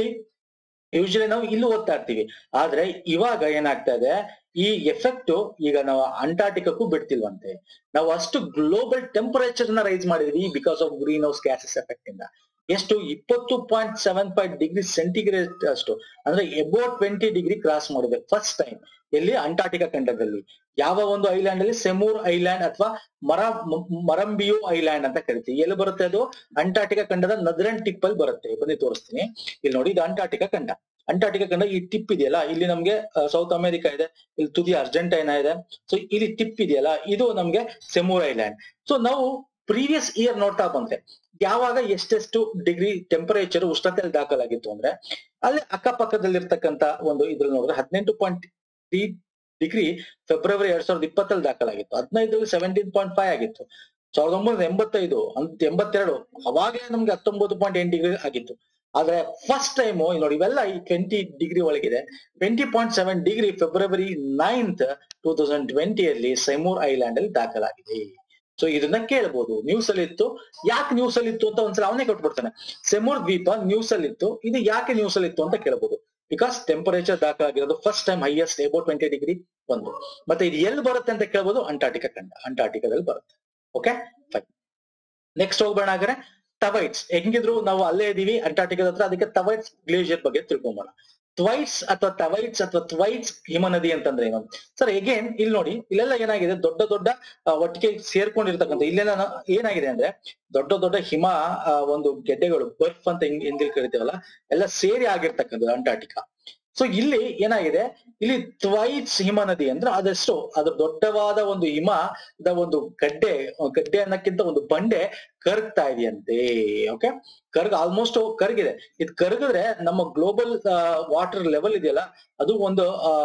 ಯೂಶಲಿ ನಾವು ಇಲ್ಲೂ ಓದ್ತಾ ಇರ್ತೀವಿ. ಆದ್ರೆ ಇವಾಗ ಏನಾಗ್ತಾ ಇದೆ, ಈ ಎಫೆಕ್ಟ್ ಈಗ ನಾವು ಅಂಟಾರ್ಟಿಕಕ್ಕೂ ಬಿಡ್ತಿಲ್ವಂತೆ. ನಾವು ಅಷ್ಟು ಗ್ಲೋಬಲ್ ಟೆಂಪರೇಚರ್ ನ ರೈಸ್ ಮಾಡಿದ್ವಿ because of greenhouse gases effect ಇಂದ. ಎಷ್ಟು? ಇಪ್ಪತ್ತು point seven five degree centigrade ಅಷ್ಟು, ಅಂದ್ರೆ ಎಬೌಟ್ ಟ್ವೆಂಟಿ ಡಿಗ್ರಿ ಕ್ರಾಸ್ ಮಾಡಿದೆ ಫಸ್ಟ್ ಟೈಮ್. ಎಲ್ಲಿ? ಅಂಟಾರ್ಟಿಕಾ ಖಂಡದಲ್ಲಿ. ಯಾವ ಒಂದು ಐಲ್ಯಾಂಡ್ ಅಲ್ಲಿ? ಸೆಮೂರ್ ಐಲ್ಯಾಂಡ್ ಅಥವಾ ಮರ ಮರಂಬಿಯೋ ಐಲ್ಯಾಂಡ್ ಅಂತ ಕರಿತೀವಿ. ಎಲ್ಲಿ ಬರುತ್ತೆ ಅದು? ಅಂಟಾರ್ಟಿಕಾ ಖಂಡದ ನದರನ್ ಟಿಪ್ ಅಲ್ಲಿ ಬರುತ್ತೆ. ಬನ್ನಿ ತೋರಿಸ್ತೀನಿ. ಇಲ್ಲಿ ನೋಡಿ, ಇದು ಅಂಟಾರ್ಟಿಕಾ ಖಂಡ. ಅಂಟಾರ್ಟಿಕಾ ಖಂಡ ಈ ಟಿಪ್ ಇದೆಯಲ್ಲ, ಇಲ್ಲಿ ನಮ್ಗೆ ಸೌತ್ ಅಮೆರಿಕಾ ಇದೆ, ಇಲ್ಲಿ ತುದಿ ಅರ್ಜೆಂಟೈನಾ ಇದೆ. ಸೊ ಇಲ್ಲಿ ಟಿಪ್ ಇದೆಯಲ್ಲ, ಇದು ನಮ್ಗೆ ಸೆಮೂರ್ ಐಲ್ಯಾಂಡ್. ಸೊ ನಾವು ಪ್ರೀವಿಯಸ್ ಇಯರ್ ನೋಡ್ತಾ ಬಂದ್ರೆ ಯಾವಾಗ ಎಷ್ಟೆಷ್ಟು ಡಿಗ್ರಿ ಟೆಂಪರೇಚರ್ ಉಷ್ಣತೆಯಲ್ಲಿ ದಾಖಲಾಗಿತ್ತು ಅಂದ್ರೆ, ಅಲ್ಲಿ ಅಕ್ಕಪಕ್ಕದಲ್ಲಿರ್ತಕ್ಕಂಥ ಒಂದು ಇದ್ರಲ್ಲಿ ನೋಡಿದ್ರೆ ಹದಿನೆಂಟು ಪಾಯಿಂಟ್ ತ್ರೀ ಡಿಗ್ರಿ ಫೆಬ್ರವರಿ ಎರಡ್ ಸಾವಿರದ ಇಪ್ಪತ್ತಲ್ಲಿ ದಾಖಲಾಗಿತ್ತು. ಹದಿನೈದರಲ್ಲಿ ಸೆವೆಂಟೀನ್ ಪಾಯಿಂಟ್ ಫೈವ್ ಆಗಿತ್ತು. ಸಾವಿರದ ಒಂಬೈನೂರ ಎಂಬತ್ತೈದು ಅಂತ ಎಂಬತ್ತೆರಡು ಅವಾಗಲೇ ನಮ್ಗೆ ಹತ್ತೊಂಬತ್ತು ಪಾಯಿಂಟ್ ಎಂಟು ಡಿಗ್ರಿ ಆಗಿತ್ತು. ಆದ್ರೆ ಫಸ್ಟ್ ಟೈಮ್ ನೋಡಿ, ಇವೆಲ್ಲ ಈ ಟ್ವೆಂಟಿ ಡಿಗ್ರಿ ಒಳಗಿದೆ. Twenty point seven degree February ninth two thousand ಟ್ವೆಂಟಿಯಲ್ಲಿ ಸೆಮೂರ್ ಐಲ್ಯಾಂಡ್ ಅಲ್ಲಿ ದಾಖಲಾಗಿದೆ. ಸೊ ಇದನ್ನ ಕೇಳ್ಬೋದು, ನ್ಯೂಸ್ ಅಲ್ಲಿ ಇತ್ತು. ಯಾಕೆ ನ್ಯೂಸ್ ಅಲ್ಲಿ ಇತ್ತು ಅಂತ ಒಂದ್ಸಲ ಅವನೇ ಕೊಟ್ಬಿಡ್ತಾನೆ. ಸೆಮೂರ್ ದ್ವೀಪ ನ್ಯೂಸ್ ಅಲ್ಲಿ ಇತ್ತು, ಇದು ಯಾಕೆ ನ್ಯೂಸ್ ಅಲ್ಲಿ ಇತ್ತು ಅಂತ ಕೇಳ್ಬೋದು. ಬಿಕಾಸ್ ಟೆಂಪರೇಚರ್ ದಾಖಲಾಗಿರೋದು first time highest about twenty degree ಒಂದು. ಮತ್ತೆ ಇದು ಎಲ್ಲಿ ಬರುತ್ತೆ ಅಂತ ಕೇಳ್ಬೋದು, ಅಂಟಾರ್ಟಿಕಾ ಖಂಡ, ಅಂಟಾರ್ಟಿಕಾದಲ್ಲಿ ಬರುತ್ತೆ. Okay fine. ನೆಕ್ಸ್ಟ್ ಹೋಗ್ಬೇಡ ಹಾಗಾದ್ರೆ ತವೈಟ್ಸ್. ಹೆಂಗಿದ್ರು ನಾವು ಅಲ್ಲೇ ಇದೀವಿ ಅಂಟಾರ್ಟಿಕಾದ ಹತ್ರ, ಅದಕ್ಕೆ ತವೈಟ್ಸ್ ಗ್ಲೇಷಿಯರ್ ಬಗ್ಗೆ ತಿಳ್ಕೊಂಬೋಣ. ಟ್ವೈಟ್ಸ್ ಅಥವಾ ತವೈಟ್ಸ್ ಅಥವಾ ಟ್ವೈಟ್ಸ್ ಹಿಮ ನದಿ ಅಂತಂದ್ರೆ ಏನು ಸರ್? ಅಗೇನ್ ಇಲ್ಲಿ ನೋಡಿ, ಇಲ್ಲೆಲ್ಲ ಏನಾಗಿದೆ, ದೊಡ್ಡ ದೊಡ್ಡ ಒಟ್ಟಿಗೆ ಸೇರ್ಕೊಂಡಿರ್ತಕ್ಕಂಥ ಇಲ್ಲೆಲ್ಲ ಏನಾಗಿದೆ ಅಂದ್ರೆ ದೊಡ್ಡ ದೊಡ್ಡ ಹಿಮ ಒಂದು ಗೆಡ್ಡೆಗಳು, ಬರ್ಫ್ ಅಂತ ಹೆಂಗ್ ಹೆಂಗ್ ಕರಿತೀವಲ್ಲ, ಎಲ್ಲ ಸೇರಿ ಆಗಿರ್ತಕ್ಕಂಥದ್ದು ಅಂಟಾರ್ಟಿಕಾ. ಸೊ ಇಲ್ಲಿ ಏನಾಗಿದೆ, ಇಲ್ಲಿ ಟ್ವೈಟ್ಸ್ ಹಿಮ ನದಿ ಅಂದ್ರೆ ಅದೆಷ್ಟು ಅದ್ರ ದೊಡ್ಡವಾದ ಒಂದು ಹಿಮದ ಒಂದು ಗಡ್ಡೆ, ಗಡ್ಡೆ ಅನ್ನಕ್ಕಿಂತ ಒಂದು ಬಂಡೆ ಕರಗ್ತಾ ಇದೆಯಂತೆ. ಓಕೆ, ಕರ್ಗ್ ಆಲ್ಮೋಸ್ಟ್ ಕರ್ಗಿದೆ. ಇದು ಕರಗಿದ್ರೆ ನಮ್ಮ ಗ್ಲೋಬಲ್ ವಾಟರ್ ಲೆವೆಲ್ ಇದೆಯಲ್ಲ, ಅದು ಒಂದು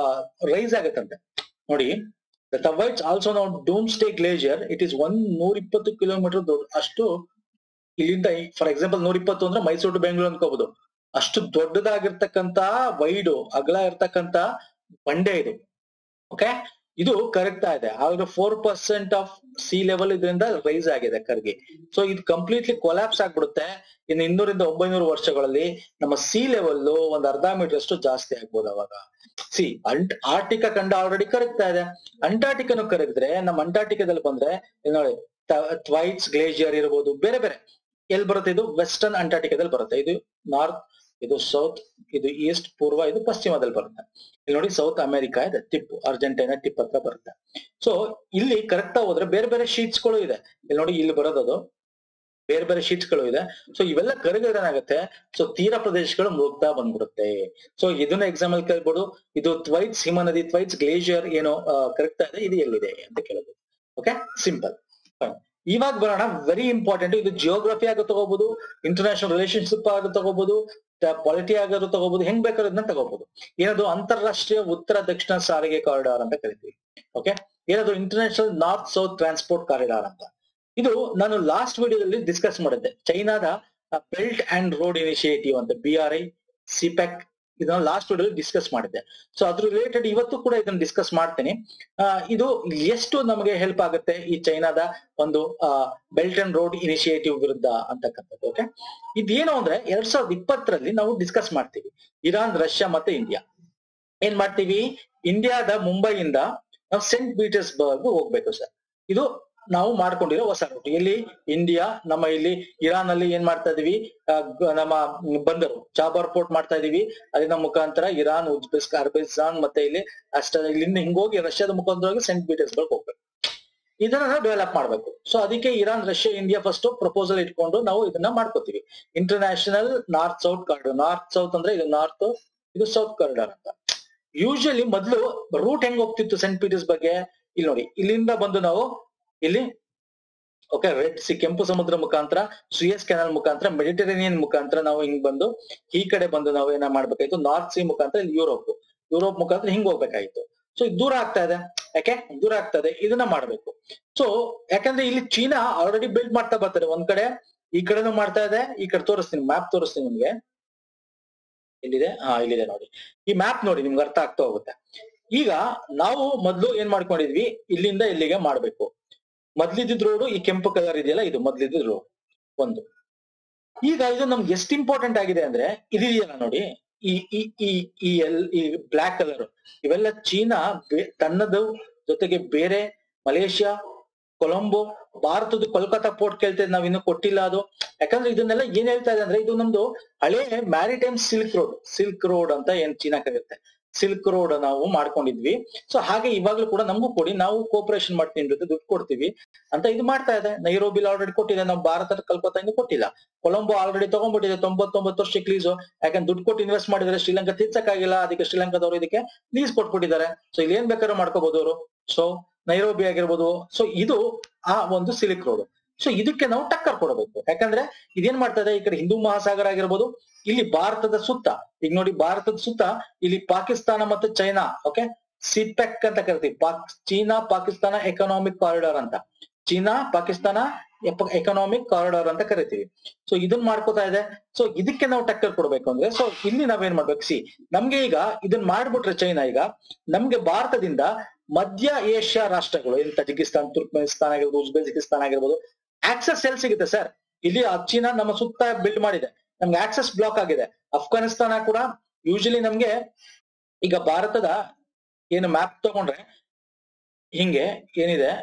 ರೈಸ್ ಆಗತ್ತಂತೆ. ನೋಡಿ, ದ ತವೈಟ್ಸ್ ಆಲ್ಸೋ ನಾವು ಡೂಮ್ಸ್ಡೇ ಗ್ಲೇಷಿಯರ್, ಇಟ್ ಈಸ್ ಒಂದ್ ನೂರ ಇಪ್ಪತ್ತು ಕಿಲೋಮೀಟರ್ ದೊಡ್ಡ ಅಷ್ಟು. ಇಲ್ಲಿಂದ ಫಾರ್ ಎಕ್ಸಾಂಪಲ್ ನೂರ ಇಪ್ಪತ್ತು ಅಂದ್ರೆ ಮೈಸೂರು ಟು ಬೆಂಗಳೂರು ಅನ್ಕೋಬಹುದು. ಅಷ್ಟು ದೊಡ್ಡದಾಗಿರ್ತಕ್ಕಂತ ವೈಡು ಅಗಲ ಇರ್ತಕ್ಕಂತ ಬಂಡೆ ಇದು. ಓಕೆ, ಇದು ಕರಗ್ತಾ ಇದೆ. ಆದ್ರೆ four percent of sea level ಇದರಿಂದ ರೈಸ್ ಆಗಿದೆ ಕರ್ಗಿ. ಸೊ ಇದು ಕಂಪ್ಲೀಟ್ಲಿ ಕೊಲ್ಯಾಪ್ಸ್ ಆಗ್ಬಿಡುತ್ತೆ. ಇನ್ನು ಇನ್ನೂರಿಂದ ಒಂಬೈನೂರು ವರ್ಷಗಳಲ್ಲಿ ನಮ್ಮ ಸಿ ಲೆವೆಲ್ ಒಂದ್ ಅರ್ಧ ಮೀಟರ್ ಅಷ್ಟು ಜಾಸ್ತಿ ಆಗ್ಬೋದು ಅವಾಗ. ಸಿ ಅಂಟ್ ಆರ್ಟಿಕಾ ಖಂಡ ಆಲ್ರೆಡಿ ಕರಗ್ತಾ ಇದೆ, ಅಂಟಾರ್ಟಿಕಾನು ಕರಗಿದ್ರೆ ನಮ್ಮ ಅಂಟಾರ್ಟಿಕಾದಲ್ಲಿ ಬಂದ್ರೆ ನೋಡಿ ಟ್ವೈಟ್ಸ್ ಗ್ಲೇಷಿಯರ್ ಇರ್ಬೋದು, ಬೇರೆ ಬೇರೆ. ಎಲ್ಲಿ ಬರುತ್ತೆ? ಇದು ವೆಸ್ಟರ್ನ್ ಅಂಟಾರ್ಟಿಕಾದಲ್ಲಿ ಬರುತ್ತೆ. ಇದು ನಾರ್ತ್, ಇದು ಸೌತ್, ಇದು ಈಸ್ಟ್, ಪೂರ್ವ, ಇದು ಪಶ್ಚಿಮದಲ್ಲಿ ಬರುತ್ತೆ. ಇಲ್ಲಿ ನೋಡಿ ಸೌತ್ ಅಮೆರಿಕಾ ಇದೆ, ಟಿಪ್ ಅರ್ಜೆಂಟೈನಾ ಟಿಪ್ ಹತ್ರ ಬರುತ್ತೆ. ಸೊ ಇಲ್ಲಿ ಕರೆಕ್ಟಾ ಹೋದ್ರೆ ಬೇರೆ ಬೇರೆ ಶೀಟ್ಸ್ ಗಳು ಇದೆ. ಇಲ್ಲಿ ನೋಡಿ, ಇಲ್ಲಿ ಬರೋದದು ಬೇರೆ ಬೇರೆ ಶೀಟ್ಸ್ ಗಳು ಇದೆ. ಸೊ ಇವೆಲ್ಲ ಕರಗಿದ್ರೆ ಏನಾಗುತ್ತೆ, ಸೊ ತೀರ ಪ್ರದೇಶಗಳು ಮುಗ್ತಾ ಬಂದ್ಬಿಡುತ್ತೆ. ಸೊ ಇದನ್ನ ಎಕ್ಸಾಂಪಲ್ ಕೇಳ್ಬೋದು, ಇದು ಟ್ವೈಟ್ಸ್ ಹಿಮ ನದಿ, ಟ್ವೈಟ್ಸ್ ಗ್ಲೇಷಿಯರ್ ಏನೋ ಕರೆಕ್ಟಾ ಇದೆ, ಇದು ಎಲ್ಲಿದೆ ಅಂತ ಕೇಳಬಹುದು. Okay, simple. ಇವಾಗ ಬರೋಣ, ವೆರಿ ಇಂಪಾರ್ಟೆಂಟ್. ಇದು ಜಿಯೋಗ್ರಫಿ ಆಗ ತಗೋಬಹುದು, ಇಂಟರ್ನ್ಯಾಷನಲ್ ರಿಲೇಶನ್ಶಿಪ್ ಆಗ ತಗೋಬಹುದು, ಪಾಲಿಟಿ ಆಗಾದ್ರು ತಗೋಬಹುದು, ಹೆಂಗ್ ಬೇಕಾದ್ರೂ ಇದನ್ನ ತಗೋಬಹುದು. ಏನದು? ಅಂತಾರಾಷ್ಟ್ರೀಯ ಉತ್ತರ ದಕ್ಷಿಣ ಸಾರಿಗೆ ಕಾರಿಡಾರ್ ಅಂತ ಕರಿತೀವಿ. ಓಕೆ, ಏನದು international north south transport corridor ಅಂತ. ಇದು ನಾನು ಲಾಸ್ಟ್ ವಿಡಿಯೋದಲ್ಲಿ ಡಿಸ್ಕಸ್ ಮಾಡಿದ್ದೆ. ಚೈನಾದ ಬೆಲ್ಟ್ ಅಂಡ್ ರೋಡ್ ಇನಿಷಿಯೇಟಿವ್ ಅಂತ ಬಿ ಆರ್ ಐ ಸಿಪೆಕ್ ಇದನ್ನ ಲಾಸ್ಟ್ ವಿಡಿಯೋದಲ್ಲಿ ಡಿಸ್ಕಸ್ ಮಾಡಿದ್ದೆ. ಸೊ ಅದ್ರ ರಿಲೇಟೆಡ್ ಇವತ್ತು ಕೂಡ ಇದನ್ನ ಡಿಸ್ಕಸ್ ಮಾಡ್ತೀನಿ. ಆ ಇದು ಎಷ್ಟು ನಮಗೆ ಹೆಲ್ಪ್ ಆಗುತ್ತೆ ಈ ಚೈನಾದ ಒಂದು ಬೆಲ್ಟ್ ಅಂಡ್ ರೋಡ್ ಇನಿಷಿಯೇಟಿವ್ ವಿರುದ್ಧ ಅಂತಕ್ಕಂಥದ್ದು. ಓಕೆ, ಇದೇನು ಅಂದ್ರೆ ಎರಡ್ ಸಾವಿರದ ಇಪ್ಪತ್ತರಲ್ಲಿ ನಾವು ಡಿಸ್ಕಸ್ ಮಾಡ್ತೀವಿ. ಇರಾನ್, ರಷ್ಯಾ ಮತ್ತೆ ಇಂಡಿಯಾ ಏನ್ ಮಾಡ್ತೀವಿ, ಇಂಡಿಯಾದ ಮುಂಬೈಯಿಂದ ನಾವು ಸೆಂಟ್ ಪೀಟರ್ಸ್ಬರ್ಗ್ ಹೋಗ್ಬೇಕು ಸರ್. ಇದು ನಾವು ಮಾಡ್ಕೊಂಡಿರೋ ಹೊಸ ರೂಟ್. ಇಲ್ಲಿ ಇಂಡಿಯಾ, ನಮ್ಮ ಇಲ್ಲಿ ಇರಾನ್ ಅಲ್ಲಿ ಏನ್ ಮಾಡ್ತಾ ಇದೀವಿ, ನಮ್ಮ ಬಂದರು ಚಾಬಾರ್ ಪೋರ್ಟ್ ಮಾಡ್ತಾ ಇದೀವಿ. ಅಲ್ಲಿನ ಮುಖಾಂತರ ಇರಾನ್, ಉಜ್ಬೇಕ್, ಅರ್ಬೇಸ್ತಾನ್ ಮತ್ತೆ ಇಲ್ಲಿ ಅಷ್ಟ ಇಲ್ಲಿಂದ ಹಿಂಗೋಗಿ ರಷ್ಯಾದ ಮುಖಾಂತರವಾಗಿ ಸೆಂಟ್ ಪೀಟರ್ಸ್ಬರ್ಗ್ ಹೋಗ್ಬೇಕು. ಇದನ್ನ ಡೆವಲಪ್ ಮಾಡ್ಬೇಕು. ಸೊ ಅದಕ್ಕೆ Iran, Russia, India first proposal ಇಟ್ಕೊಂಡು ನಾವು ಇದನ್ನ ಮಾಡ್ಕೋತೀವಿ. International north south corridor. North south ಅಂದ್ರೆ ಇದು ನಾರ್ತ್, ಇದು ಸೌತ್ ಕಾರಿಡಾರ್ ಅಂತ. ಯೂಶಲಿ ಮೊದಲು ರೂಟ್ ಹೆಂಗ್ ಹೋಗ್ತಿತ್ತು ಸೆಂಟ್ ಪೀಟರ್ಸ್ಬರ್ಗ್ ಗೆ, ಇಲ್ಲಿ ನೋಡಿ, ಇಲ್ಲಿಂದ ಬಂದು ನಾವು ಇಲ್ಲಿ ಓಕೆ ರೆಡ್ ಸಿ ಕೆಂಪು ಸಮುದ್ರ ಮುಖಾಂತರ, ಸುಯಸ್ ಕೆನಾಲ್ ಮುಖಾಂತರ, ಮೆಡಿಟರೇನಿಯನ್ ಮುಖಾಂತರ ನಾವು ಹಿಂಗ್ ಬಂದು ಈ ಕಡೆ ಬಂದು ನಾವು ಏನ ಮಾಡ್ಬೇಕಾಯ್ತು, ನಾರ್ತ್ ಸಿ ಮುಖಾಂತರ ಇಲ್ಲಿ ಯುರೋಪ್, ಯುರೋಪ್ ಮುಖಾಂತರ ಹಿಂಗ್ ಹೋಗ್ಬೇಕಾಯ್ತು. ಸೊ ಇದು ದೂರ ಆಗ್ತಾ ಇದೆ. ಯಾಕೆ ದೂರ ಆಗ್ತಾ ಇದೆ, ಇದನ್ನ ಮಾಡ್ಬೇಕು. ಸೊ ಯಾಕಂದ್ರೆ ಇಲ್ಲಿ ಚೀನಾ ಆಲ್ರೆಡಿ ಬಿಲ್ಡ್ ಮಾಡ್ತಾ ಬರ್ತಾರೆ. ಒಂದ್ ಕಡೆ ಈ ಕಡೆನೂ ಮಾಡ್ತಾ ಇದೆ. ಈ ಕಡೆ ತೋರಿಸ್ತೀನಿ, ಮ್ಯಾಪ್ ತೋರಿಸ್ತೀನಿ ನಿಮ್ಗೆ. ಇಲ್ಲಿದೆ, ಹಾ ಇಲ್ಲಿದೆ ನೋಡಿ. ಈ ಮ್ಯಾಪ್ ನೋಡಿ, ನಿಮ್ಗೆ ಅರ್ಥ ಆಗ್ತಾ ಹೋಗುತ್ತೆ. ಈಗ ನಾವು ಮೊದ್ಲು ಏನ್ ಮಾಡ್ಕೊಂಡಿದ್ವಿ, ಇಲ್ಲಿಂದ ಇಲ್ಲಿಗೆ ಮಾಡ್ಬೇಕು. ಮೊದ್ಲಿದ್ದ ರೋಡ್ ಈ ಕೆಂಪು ಕಲರ್ ಇದೆಯಲ್ಲ, ಇದು ಮೊದ್ಲಿದ್ದ ರೋಡ್ ಒಂದು. ಈಗ ಇದು ನಮ್ಗೆ ಎಷ್ಟು ಇಂಪಾರ್ಟೆಂಟ್ ಆಗಿದೆ ಅಂದ್ರೆ, ಇದೆಯಲ್ಲ ನೋಡಿ, ಈ ಈ ಈ ಈ ಎಲ್ ಈ ಬ್ಲಾಕ್ ಕಲರ್, ಇವೆಲ್ಲ ಚೀನಾ ತನ್ನದು ಜೊತೆಗೆ ಬೇರೆ ಮಲೇಷ್ಯಾ, ಕೊಲಂಬೋ, ಭಾರತದ ಕೋಲ್ಕತ್ತಾ ಪೋರ್ಟ್ ಕೇಳ್ತಾ ನಾವ್ ಇನ್ನು ಕೊಟ್ಟಿಲ್ಲ ಅದು. ಯಾಕಂದ್ರೆ ಇದನ್ನೆಲ್ಲ ಏನ್ ಹೇಳ್ತಾ ಇದೆ ಅಂದ್ರೆ, ಇದು ನಮ್ದು ಹಳೆ maritime silk road, silk road ಅಂತ ಏನ್ ಚೀನಾ ಕರೆಯುತ್ತೆ, ಸಿಲ್ಕ್ ರೋಡ್ ನಾವು ಮಾಡ್ಕೊಂಡಿದ್ವಿ. ಸೊ ಹಾಗೆ ಇವಾಗ್ಲೂ ಕೂಡ ನಮಗೂ ಕೊಡಿ, ನಾವು ಕೋಪರೇಷನ್ ಮಾಡ್ತೀನಿ ಜೊತೆ ದುಡ್ಡು ಕೊಡ್ತೀವಿ ಅಂತ ಇದು ಮಾಡ್ತಾ ಇದೆ. ನೈರೋಬಿಲ್ ಆಲ್ರೆಡಿ ಕೊಟ್ಟಿದೆ, ನಾವು ಭಾರತದ ಕಲ್ಕತ್ತಾ ಇನ್ನು ಕೊಟ್ಟಿಲ್ಲ. ಕೊಲಂಬೋ ಆಲ್ರೆಡಿ ತಗೊಂಡ್ಬಿಟ್ಟಿದೆ ತೊಂಬತ್ತೊಂಬತ್ತು ವರ್ಷ ಲೀಸ್. ಯಾಕಂದ್ರೆ ದುಡ್ಡು ಕೊಟ್ಟು ಇನ್ವೆಸ್ಟ್ ಮಾಡಿದ್ರೆ ಶ್ರೀಲಂಕಾ ತೀರ್ಸಕ್ಕಾಗಿಲ್ಲ, ಅದಕ್ಕೆ ಶ್ರೀಲಂಕಾದವರು ಇದಕ್ಕೆ ಲೀಸ್ ಕೊಟ್ಬಿಟ್ಟಿದ್ದಾರೆ. ಸೊ ಇಲ್ಲಿ ಏನ್ ಬೇಕಾದ್ರೂ ಮಾಡ್ಕೋಬಹುದು ಅವರು. ಸೊ ನೈರೋಬಿ ಆಗಿರ್ಬೋದು. ಸೊ ಇದು ಆ ಒಂದು ಸಿಲ್ಕ್ ರೋಡ್. ಸೊ ಇದಕ್ಕೆ ನಾವು ಟಕ್ಕರ್ ಕೊಡಬೇಕು. ಯಾಕಂದ್ರೆ ಇದೇನ್ ಮಾಡ್ತಾ ಇದೆ, ಈ ಕಡೆ ಹಿಂದೂ ಮಹಾಸಾಗರ ಆಗಿರ್ಬೋದು, ಇಲ್ಲಿ ಭಾರತದ ಸುತ್ತ, ಈಗ ನೋಡಿ ಭಾರತದ ಸುತ್ತ ಇಲ್ಲಿ ಪಾಕಿಸ್ತಾನ ಮತ್ತು ಚೈನಾ, ಓಕೆ ಸಿಪೆಕ್ ಅಂತ ಕರಿತೀವಿ. Pak China Pakistan economic corridor ಅಂತ, ಚೀನಾ ಪಾಕಿಸ್ತಾನ ಎಕನಾಮಿಕ್ ಕಾರಿಡಾರ್ ಅಂತ ಕರಿತೀವಿ. ಸೊ ಇದನ್ನ ಮಾಡ್ಕೋತಾ ಇದೆ. ಸೊ ಇದಕ್ಕೆ ನಾವು ಟಕ್ಕರ್ ಕೊಡ್ಬೇಕು ಅಂದ್ರೆ, ಸೊ ಇಲ್ಲಿ ನಾವೇನ್ ಮಾಡ್ಬೇಕು, ಸಿ ನಮ್ಗೆ ಈಗ ಇದನ್ನ ಮಾಡ್ಬಿಟ್ರೆ ಚೈನಾ, ಈಗ ನಮ್ಗೆ ಭಾರತದಿಂದ ಮಧ್ಯ ಏಷ್ಯಾ ರಾಷ್ಟ್ರಗಳು, ಇಲ್ಲಿ ತಜಿಕಿಸ್ತಾನ್, ತುರ್ಕ್ಮೆನಿಸ್ತಾನ್ ಆಗಿರ್ಬೋದು, ಉಜ್ಬೇಕಿಸ್ತಾನ್ ಆಗಿರ್ಬೋದು, ಆಕ್ಸೆಸ್ ಎಲ್ಲಿ ಸಿಗುತ್ತೆ ಸರ್, ಇಲ್ಲಿ ಚೀನಾ ನಮ್ಮ ಸುತ್ತ ಬಿಲ್ಡ್ ಮಾಡಿದೆ, ನಮ್ಗೆ ಆಕ್ಸೆಸ್ ಬ್ಲಾಕ್ ಆಗಿದೆ. ಅಫ್ಘಾನಿಸ್ತಾನ ಕೂಡ ಯೂಶಲಿ ನಮ್ಗೆ ಈಗ ಭಾರತದ ಏನು ಮ್ಯಾಪ್ ತಗೊಂಡ್ರೆ ಹಿಂಗೆ ಏನಿದೆ,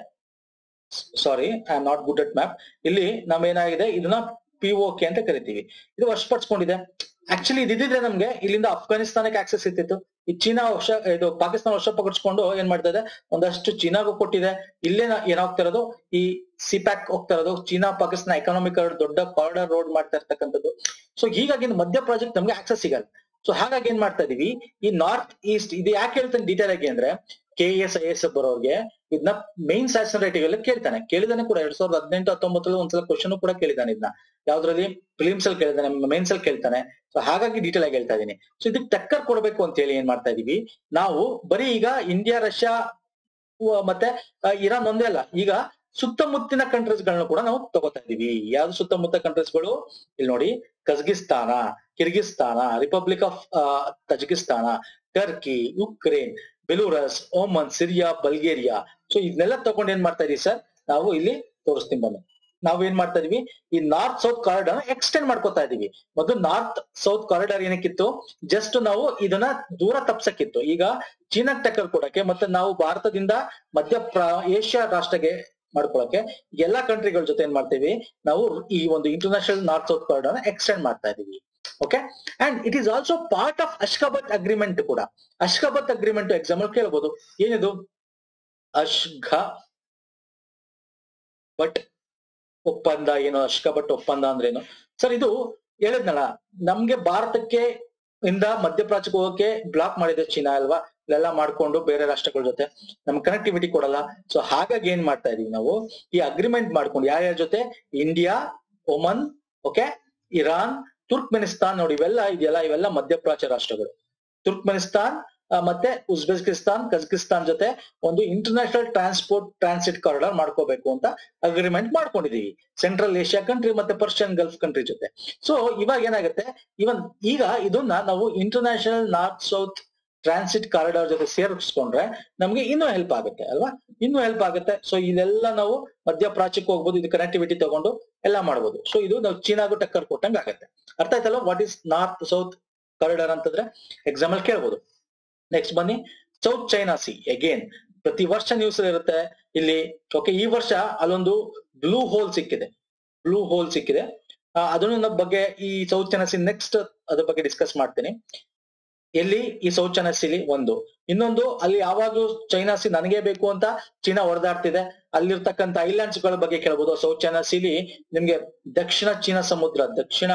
sorry I am not good at map. ಇಲ್ಲಿ ನಮ್ಗೇನಾಗಿದೆ, ಇದನ್ನ ಪಿ ಓ ಕೆ ಅಂತ ಕರಿತೀವಿ. ಇದು ವಶಪಡಿಸ್ಕೊಂಡಿದೆ. ಆಕ್ಚುಲಿ ಇದಿದ್ರೆ ನಮ್ಗೆ ಇಲ್ಲಿಂದ ಅಫ್ಘಾನಿಸ್ತಾನಕ್ಕೆ ಆಕ್ಸೆಸ್ ಇರ್ತಿತ್ತು. ಈ ಚೀನಾ ವಶ ಇದು ಪಾಕಿಸ್ತಾನ ವಶಪಡಿಸ್ಕೊಂಡು ಏನ್ ಮಾಡ್ತಾ ಇದೆ, ಒಂದಷ್ಟು ಚೀನಾಗೂ ಕೊಟ್ಟಿದೆ. ಇಲ್ಲೇ ಏನಾಗ್ತಾ ಇರೋದು, ಈ ಸಿಪ್ಯಾಕ್ ಹೋಗ್ತಾ ಇರೋದು, ಚೀನಾ ಪಾಕಿಸ್ತಾನ ಎಕನಾಮಿಕ್ ದೊಡ್ಡ ಕಾರಿಡಾರ್ ರೋಡ್ ಮಾಡ್ತಾ ಇರ್ತಕ್ಕಂಥದ್ದು. ಸೊ ಹೀಗಾಗಿ ಮಧ್ಯ ಪ್ರಾಜೆಕ್ಟ್ ನಮ್ಗೆ ಆಕ್ಸೆಸ್ ಸಿಗಲ್ಲ. ಸೊ ಹಾಗಾಗಿ ಏನ್ ಮಾಡ್ತಾ ಇದೀವಿ, ಈ ನಾರ್ತ್ ಈಸ್ಟ್, ಇದು ಯಾಕೆ ಹೇಳ್ತಾನೆ ಡೀಟೇಲ್ ಆಗಿ ಅಂದ್ರೆ, ಕೆ ಎಸ್ ಐ ಎಸ್ ಬರೋರ್ಗೆ ಇದನ್ನ ಮೈನ್ ಸ್ಯಾಷನ್ ರೇಟಿಂಗ್ ಎಲ್ಲ ಕೇಳ್ತಾನೆ. ಕೇಳಿದಾನೆ ಕೂಡ ಎರಡ್ ಸಾವಿರದ ಹದಿನೆಂಟು ಹತ್ತೊಂಬತ್ತರಲ್ಲಿ ಒಂದ್ಸಲ ಕ್ವಶನ್ ಕೂಡ ಕೇಳಿದಾನೆ. ಇದನ್ನ ಯಾವ್ದ್ರಲ್ಲಿ ಫಿಲಿಮ್ಸ್ ಅಲ್ಲಿ ಕೇಳಿದಾನೆ, ಮೈನ್ಸ್ ಅಲ್ಲಿ ಕೇಳ್ತಾನೆ. ಸೊ ಹಾಗಾಗಿ ಡೀಟೇಲ್ ಆಗಿ ಹೇಳ್ತಾ ಇದೀನಿ. ಸೊ ಇದಕ್ಕೆ ಟಕ್ಕರ್ ಕೊಡ್ಬೇಕು ಅಂತ ಹೇಳಿ ಏನ್ ಮಾಡ್ತಾ ಇದೀವಿ ನಾವು, ಬರೀ ಈಗ ಇಂಡಿಯಾ, ರಷ್ಯಾ ಮತ್ತೆ ಇರಾನ್ ಒಂದೇ ಅಲ್ಲ, ಈಗ ಸುತ್ತಮುತ್ತಿನ ಕಂಟ್ರೀಸ್ ಗಳನ್ನ ಕೂಡ ನಾವು ತಗೋತಾ ಇದೀವಿ. ಯಾವ್ದು ಸುತ್ತಮುತ್ತ ಕಂಟ್ರೀಸ್ ಗಳು, ಇಲ್ಲಿ ನೋಡಿ, Kazakhstan, Kyrgyzstan, republic of Tajikistan, Turkey, Ukraine, Belarus, Oman, Syria, Bulgaria. So ಇದನ್ನೆಲ್ಲ ತಗೊಂಡು ಏನ್ ಮಾಡ್ತಾ ಇದೀವಿ ಸರ್, ನಾವು ಇಲ್ಲಿ ತೋರಿಸ್ತೀನಿ ಬನ್ನಿ. ನಾವು ಏನ್ ಮಾಡ್ತಾ ಇದೀವಿ, ಈ ನಾರ್ತ್ ಸೌತ್ ಕಾರಿಡಾರ್ ಎಕ್ಸ್ಟೆಂಡ್ ಮಾಡ್ಕೋತಾ ಇದೀವಿ. ಮೊದಲು ನಾರ್ತ್ ಸೌತ್ ಕಾರಿಡಾರ್ ಏನಕ್ಕಿತ್ತು, ಜಸ್ಟ್ ನಾವು ಇದನ್ನ ದೂರ ತಪ್ಸಕ್ಕಿತ್ತು. ಈಗ ಚೀನಾಕ್ ಟಕ್ಕರ್ ಕೊಡಕ್ಕೆ ಮತ್ತೆ ನಾವು ಭಾರತದಿಂದ ಮಧ್ಯ ಏಷ್ಯಾ ರಾಷ್ಟ್ರಕ್ಕೆ ಮಾಡ್ಕೊಳಕ್ಕೆ ಎಲ್ಲಾ ಕಂಟ್ರಿಗಳ ಜೊತೆ ಏನ್ ಮಾಡ್ತೀವಿ ನಾವು, ಈ ಒಂದು international north south corridor extend ಮಾಡ್ತಾ ಇದೀವಿ. Okay, and it is also part of Ashgabat agreement ಕೂಡ. ಅಶ್ಖಾಬತ್ ಅಗ್ರಿಮೆಂಟ್ ಎಕ್ಸಾಂಪಲ್ ಕೇಳಬಹುದು, ಏನಿದು ಅಶ್ಖಾಬತ್ ಒಪ್ಪಂದ, ಏನು ಅಶ್ಖಾಬತ್ ಒಪ್ಪಂದ ಅಂದ್ರೇನು ಸರ್? ಇದು ಹೇಳಿದ್ನಲ್ಲ, ನಮ್ಗೆ ಭಾರತಕ್ಕೆ ಇಂದ ಮಧ್ಯಪ್ರಾಚ್ಯಕ್ಕೆ ಹೋಗಕ್ಕೆ ಬ್ಲಾಕ್ ಮಾಡಿದೆ ಚೀನಾ ಅಲ್ವಾ, ಇಲ್ಲೆಲ್ಲ ಮಾಡ್ಕೊಂಡು ಬೇರೆ ರಾಷ್ಟ್ರಗಳ ಜೊತೆ ನಮ್ ಕನೆಕ್ಟಿವಿಟಿ ಕೊಡಲ್ಲ. ಸೊ ಹಾಗಾಗಿ ಏನ್ ಮಾಡ್ತಾ ಇದೀವಿ ನಾವು, ಈ ಅಗ್ರಿಮೆಂಟ್ ಮಾಡ್ಕೊಂಡು ಯಾರ್ಯಾರ ಜೊತೆ, India, Oman, okay, Iran, Turkmenistan, ನೋಡಿ ಇವೆಲ್ಲ ಇದೆಯಲ್ಲ, ಇವೆಲ್ಲ ಮಧ್ಯಪ್ರಾಚ್ಯ ರಾಷ್ಟ್ರಗಳು. ತುರ್ಕ್ಮೆನಿಸ್ತಾನ್ ಮತ್ತೆ ಉಜ್ಬೇಕಿಸ್ತಾನ್ ಕಜಕಿಸ್ತಾನ್ ಜೊತೆ ಒಂದು ಇಂಟರ್ನ್ಯಾಷನಲ್ ಟ್ರಾನ್ಸ್ಪೋರ್ಟ್ ಟ್ರಾನ್ಸಿಟ್ ಕಾರಿಡಾರ್ ಮಾಡ್ಕೋಬೇಕು ಅಂತ ಅಗ್ರಿಮೆಂಟ್ ಮಾಡ್ಕೊಂಡಿದೀವಿ ಸೆಂಟ್ರಲ್ ಏಷ್ಯಾ ಕಂಟ್ರಿ ಮತ್ತೆ ಪರ್ಷಿಯನ್ ಗಲ್ಫ್ ಕಂಟ್ರಿ ಜೊತೆ. ಸೊ ಇವಾಗ ಏನಾಗುತ್ತೆ, ಇವನ್ ಈಗ ಇದನ್ನ ನಾವು international north south transit corridor ಜೊತೆ ಸೇರಿಸ್ಕೊಂಡ್ರೆ ನಮ್ಗೆ ಇನ್ನೂ ಹೆಲ್ಪ್ ಆಗುತ್ತೆ ಅಲ್ವಾ, ಇನ್ನೂ ಹೆಲ್ಪ್ ಆಗುತ್ತೆ. ಸೊ ಇದೆಲ್ಲ ನಾವು ಮಧ್ಯಪ್ರಾಚ್ಯಕ್ಕೆ ಹೋಗ್ಬೋದು, ಇದು ಕನೆಕ್ಟಿವಿಟಿ ತಗೊಂಡು ಎಲ್ಲ ಮಾಡ್ಬೋದು. ಸೊ ಇದು ನಾವು ಚೀನಾಗೂ ಟಕ್ಕರ್ ಕೊಟ್ಟಂಗೆ ಆಗುತ್ತೆ. ಅರ್ಥ ಆಯ್ತಲ್ಲ what is north south corridor ಅಂತಂದ್ರೆ? ಎಕ್ಸಾಂಪಲ್ ಕೇಳ್ಬೋದು. ನೆಕ್ಸ್ಟ್ ಬನ್ನಿ, ಸೌತ್ ಚೈನಾ ಸಿ. ಅಗೇನ್ ಪ್ರತಿ ವರ್ಷ ನ್ಯೂಸ್ ಇರುತ್ತೆ ಇಲ್ಲಿ. ಓಕೆ, ಈ ವರ್ಷ ಅಲ್ಲೊಂದು ಬ್ಲೂ ಹೋಲ್ ಸಿಕ್ಕಿದೆ, ಬ್ಲೂ ಹೋಲ್ ಸಿಕ್ಕಿದೆ. ಅದನ್ನ ಬಗ್ಗೆ ಈ ಸೌತ್ ಚೈನಾ ಸಿ ನೆಕ್ಸ್ಟ್ ಅದ್ರ ಬಗ್ಗೆ ಡಿಸ್ಕಸ್ ಮಾಡ್ತೀನಿ. ಎಲ್ಲಿ ಈ ಸೌತ್ ಚೈನಾ ಸಿಲಿ ಒಂದು, ಇನ್ನೊಂದು ಅಲ್ಲಿ ಯಾವಾಗ್ಲೂ ಚೈನಾ ಸಿ ನನಗೆ ಬೇಕು ಅಂತ ಚೀನಾ ಹೊಡೆದಾಡ್ತಿದೆ. ಅಲ್ಲಿರ್ತಕ್ಕಂಥ ಐಲ್ಯಾಂಡ್ಸ್ ಗಳ ಬಗ್ಗೆ ಕೇಳ್ಬೋದು. ಸೌತ್ ಚೈನಾ ಸಿಲಿ ನಿಮ್ಗೆ ದಕ್ಷಿಣ ಚೀನಾ ಸಮುದ್ರ, ದಕ್ಷಿಣ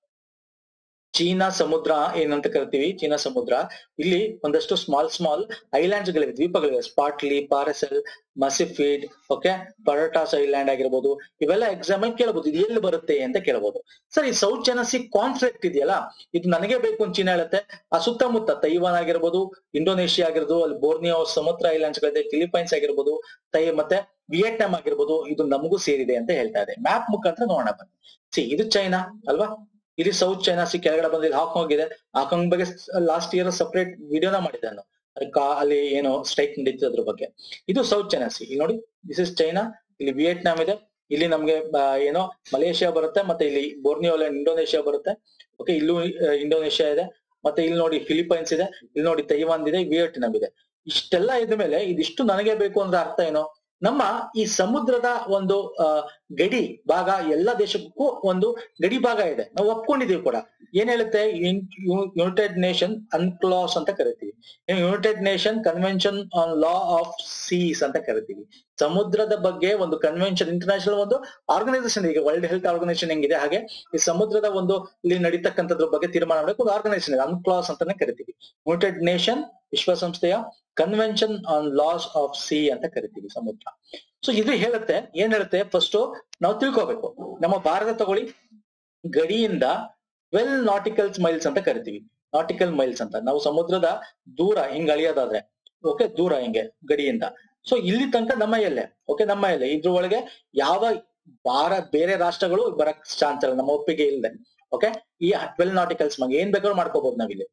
ಚೀನಾ ಸಮುದ್ರ ಏನಂತ ಕರಿತೀವಿ, ಚೀನಾ ಸಮುದ್ರ, ಇಲ್ಲಿ ಒಂದಷ್ಟು ಸ್ಮಾಲ್ ಸ್ಮಾಲ್ ಐಲ್ಯಾಂಡ್ಸ್ ಗಳಿವೆ, ದ್ವೀಪಗಳಿವೆ. ಸ್ಪಾಟ್ಲಿ, ಪಾರಸೆಲ್, ಮಸಿಫಿಡ್, ಓಕೆ, ಪರಟಾಸ್ ಐಲ್ಯಾಂಡ್ ಆಗಿರ್ಬೋದು. ಇವೆಲ್ಲ ಎಕ್ಸಾಂಪಲ್ ಕೇಳಬಹುದು. ಇದು ಎಲ್ಲಿ ಬರುತ್ತೆ ಅಂತ ಕೇಳಬಹುದು. ಸರ್, ಈ ಸೌತ್ ಚೈನಾ ಸಿ ಕಾನ್ಫ್ಲಿಕ್ಟ್ ಇದೆಯಲ್ಲ, ಇದು ನನಗೆ ಬೇಕು ಅಂತ ಚೀನಾ ಹೇಳುತ್ತೆ. ಆ ಸುತ್ತಮುತ್ತ ತೈವಾನ್ ಆಗಿರ್ಬೋದು, ಇಂಡೋನೇಷಿಯಾ ಆಗಿರ್ಬೋದು, ಅಲ್ಲಿ ಬೋರ್ನಿಯೋ ಸಮುದ್ರ ಐಲ್ಯಾಂಡ್ಸ್ ಗಳಿದೆ, ಫಿಲಿಪೈನ್ಸ್ ಆಗಿರ್ಬೋದು, ತೈ ಮತ್ತೆ ವಿಯೆಟ್ನಾಂ ಆಗಿರ್ಬೋದು, ಇದು ನಮಗೂ ಸೇರಿದೆ ಅಂತ ಹೇಳ್ತಾ ಇದೆ. ಮ್ಯಾಪ್ ಮುಖಾಂತರ ನೋಡೋಣ ಬನ್ನಿ. ಸಿ, ಇದು ಚೈನಾ ಅಲ್ವಾ, ಇಲ್ಲಿ ಸೌತ್ ಚೈನಾ ಸಿ ಕೆಳಗಡೆ ಬಂದಿದೆ ಹಾಂಗ್ಕಾಂಗ್ ಇದೆ. ಹಾಂಗ್ಕಾಂಗ್ ಬಗ್ಗೆ ಲಾಸ್ಟ್ ಇಯರ್ ಸಪರೇಟ್ ವಿಡಿಯೋನ ಮಾಡಿದೆ ನಾನು, ಅಲ್ಲಿ ಏನು ಸ್ಟ್ರೈಕ್ ನಡೀತದೆ ಅದ್ರ ಬಗ್ಗೆ. ಇದು ಸೌತ್ ಚೈನಾ ಸಿ. ಇಲ್ಲಿ ನೋಡಿ, ದಿಸ್ ಇಸ್ ಚೈನಾ. ಇಲ್ಲಿ ವಿಯೆಟ್ನಾಂ ಇದೆ, ಇಲ್ಲಿ ನಮ್ಗೆ ಏನೋ ಮಲೇಷಿಯಾ ಬರುತ್ತೆ, ಮತ್ತೆ ಇಲ್ಲಿ ಬೋರ್ನಿಯೋ ಐಲ್ಯಾಂಡ್ ಇಂಡೋನೇಷಿಯಾ ಬರುತ್ತೆ. ಓಕೆ, ಇಲ್ಲೂ ಇಂಡೋನೇಷಿಯಾ ಇದೆ, ಮತ್ತೆ ಇಲ್ಲಿ ನೋಡಿ ಫಿಲಿಪೈನ್ಸ್ ಇದೆ, ಇಲ್ಲಿ ನೋಡಿ ತೈವಾನ್ ಇದೆ, ವಿಯೆಟ್ನಾಂ ಇದೆ. ಇಷ್ಟೆಲ್ಲ ಇದ್ದ ಮೇಲೆ ಇದಿಷ್ಟು ನನಗೆ ಬೇಕು ಅಂದ್ರೆ ಅರ್ಥ ಏನು? ನಮ್ಮ ಈ ಸಮುದ್ರದ ಒಂದು ಅಹ್ ಗಡಿ ಭಾಗ ಎಲ್ಲ ದೇಶಕ್ಕೂ ಒಂದು ಗಡಿ ಭಾಗ ಇದೆ, ನಾವು ಒಪ್ಕೊಂಡಿದೀವಿ ಕೂಡ. ಏನ್ ಹೇಳುತ್ತೆ? ಯುನೈಟೆಡ್ ನೇಷನ್ ಅನ್ಕ್ಲಾಸ್ ಅಂತ ಕರಿತೀವಿ, United Nation convention on law of seas ಅಂತ ಕರಿತೀವಿ. ಸಮುದ್ರದ ಬಗ್ಗೆ ಒಂದು ಕನ್ವೆನ್ಷನ್, ಇಂಟರ್ನ್ಯಾಷನಲ್ ಒಂದು ಆರ್ಗನೈಸೇಷನ್. ಈಗ ವರ್ಲ್ಡ್ ಹೆಲ್ತ್ ಆರ್ಗನೈಸೇಷನ್ ಹೆಂಗಿದೆ ಹಾಗೆ ಈ ಸಮುದ್ರದ ಒಂದು ಇಲ್ಲಿ ನಡೀತಕ್ಕಂಥದ್ರ ಬಗ್ಗೆ ತೀರ್ಮಾನ ಮಾಡಬೇಕು ಒಂದು ಆರ್ಗನೈಸೇಷನ್ ಇದೆ, ಅನ್ಕ್ಲಾಸ್ ಅಂತಾನೆ ಕರಿತೀವಿ. ಯುನೈಟೆಡ್ ನೇಷನ್ ವಿಶ್ವಸಂಸ್ಥೆಯ convention on laws of sea ಅಂತ ಕರಿತೀವಿ ಸಮುದ್ರ. ಸೊ ಇದು ಹೇಳುತ್ತೆ, ಏನ್ ಹೇಳುತ್ತೆ ಫಸ್ಟ್ ನಾವು ತಿಳ್ಕೋಬೇಕು. ನಮ್ಮ ಭಾರತ ತಗೊಳ್ಳಿ, ಗಡಿಯಿಂದ ಟ್ವೆಲ್ ನಾಟಿಕಲ್ಸ್ ಮೈಲ್ಸ್ ಅಂತ ಕರಿತೀವಿ, ನಾಟಿಕಲ್ ಮೈಲ್ಸ್ ಅಂತ. ನಾವು ಸಮುದ್ರದ ದೂರ ಹಿಂಗ್ ಅಳಿಯೋದಾದ್ರೆ, ಓಕೆ, ದೂರ ಹಿಂಗೆ ಗಡಿಯಿಂದ. ಸೊ ಇಲ್ಲಿ ತನಕ ನಮ್ಮ ಎಲ್ಲೆ, ಓಕೆ, ನಮ್ಮ ಎಲ್ಲೆ. ಇದ್ರ ಒಳಗೆ ಯಾವ ಭಾರ ಬೇರೆ ರಾಷ್ಟ್ರಗಳು ಬರಕ್ ಚಾನ್ಸ್ ಇಲ್ಲ, ನಮ್ಮ ಒಪ್ಪಿಗೆ ಇಲ್ಲದೆ. ಓಕೆ, ಈ ಟ್ವೆಲ್ ನಾಟಿಕಲ್ಸ್ ಬಗ್ಗೆ ಏನ್ ಬೇಕಾದ್ರೂ ಮಾಡ್ಕೋಬಹುದು ನಾವಿಲ್ಲಿ.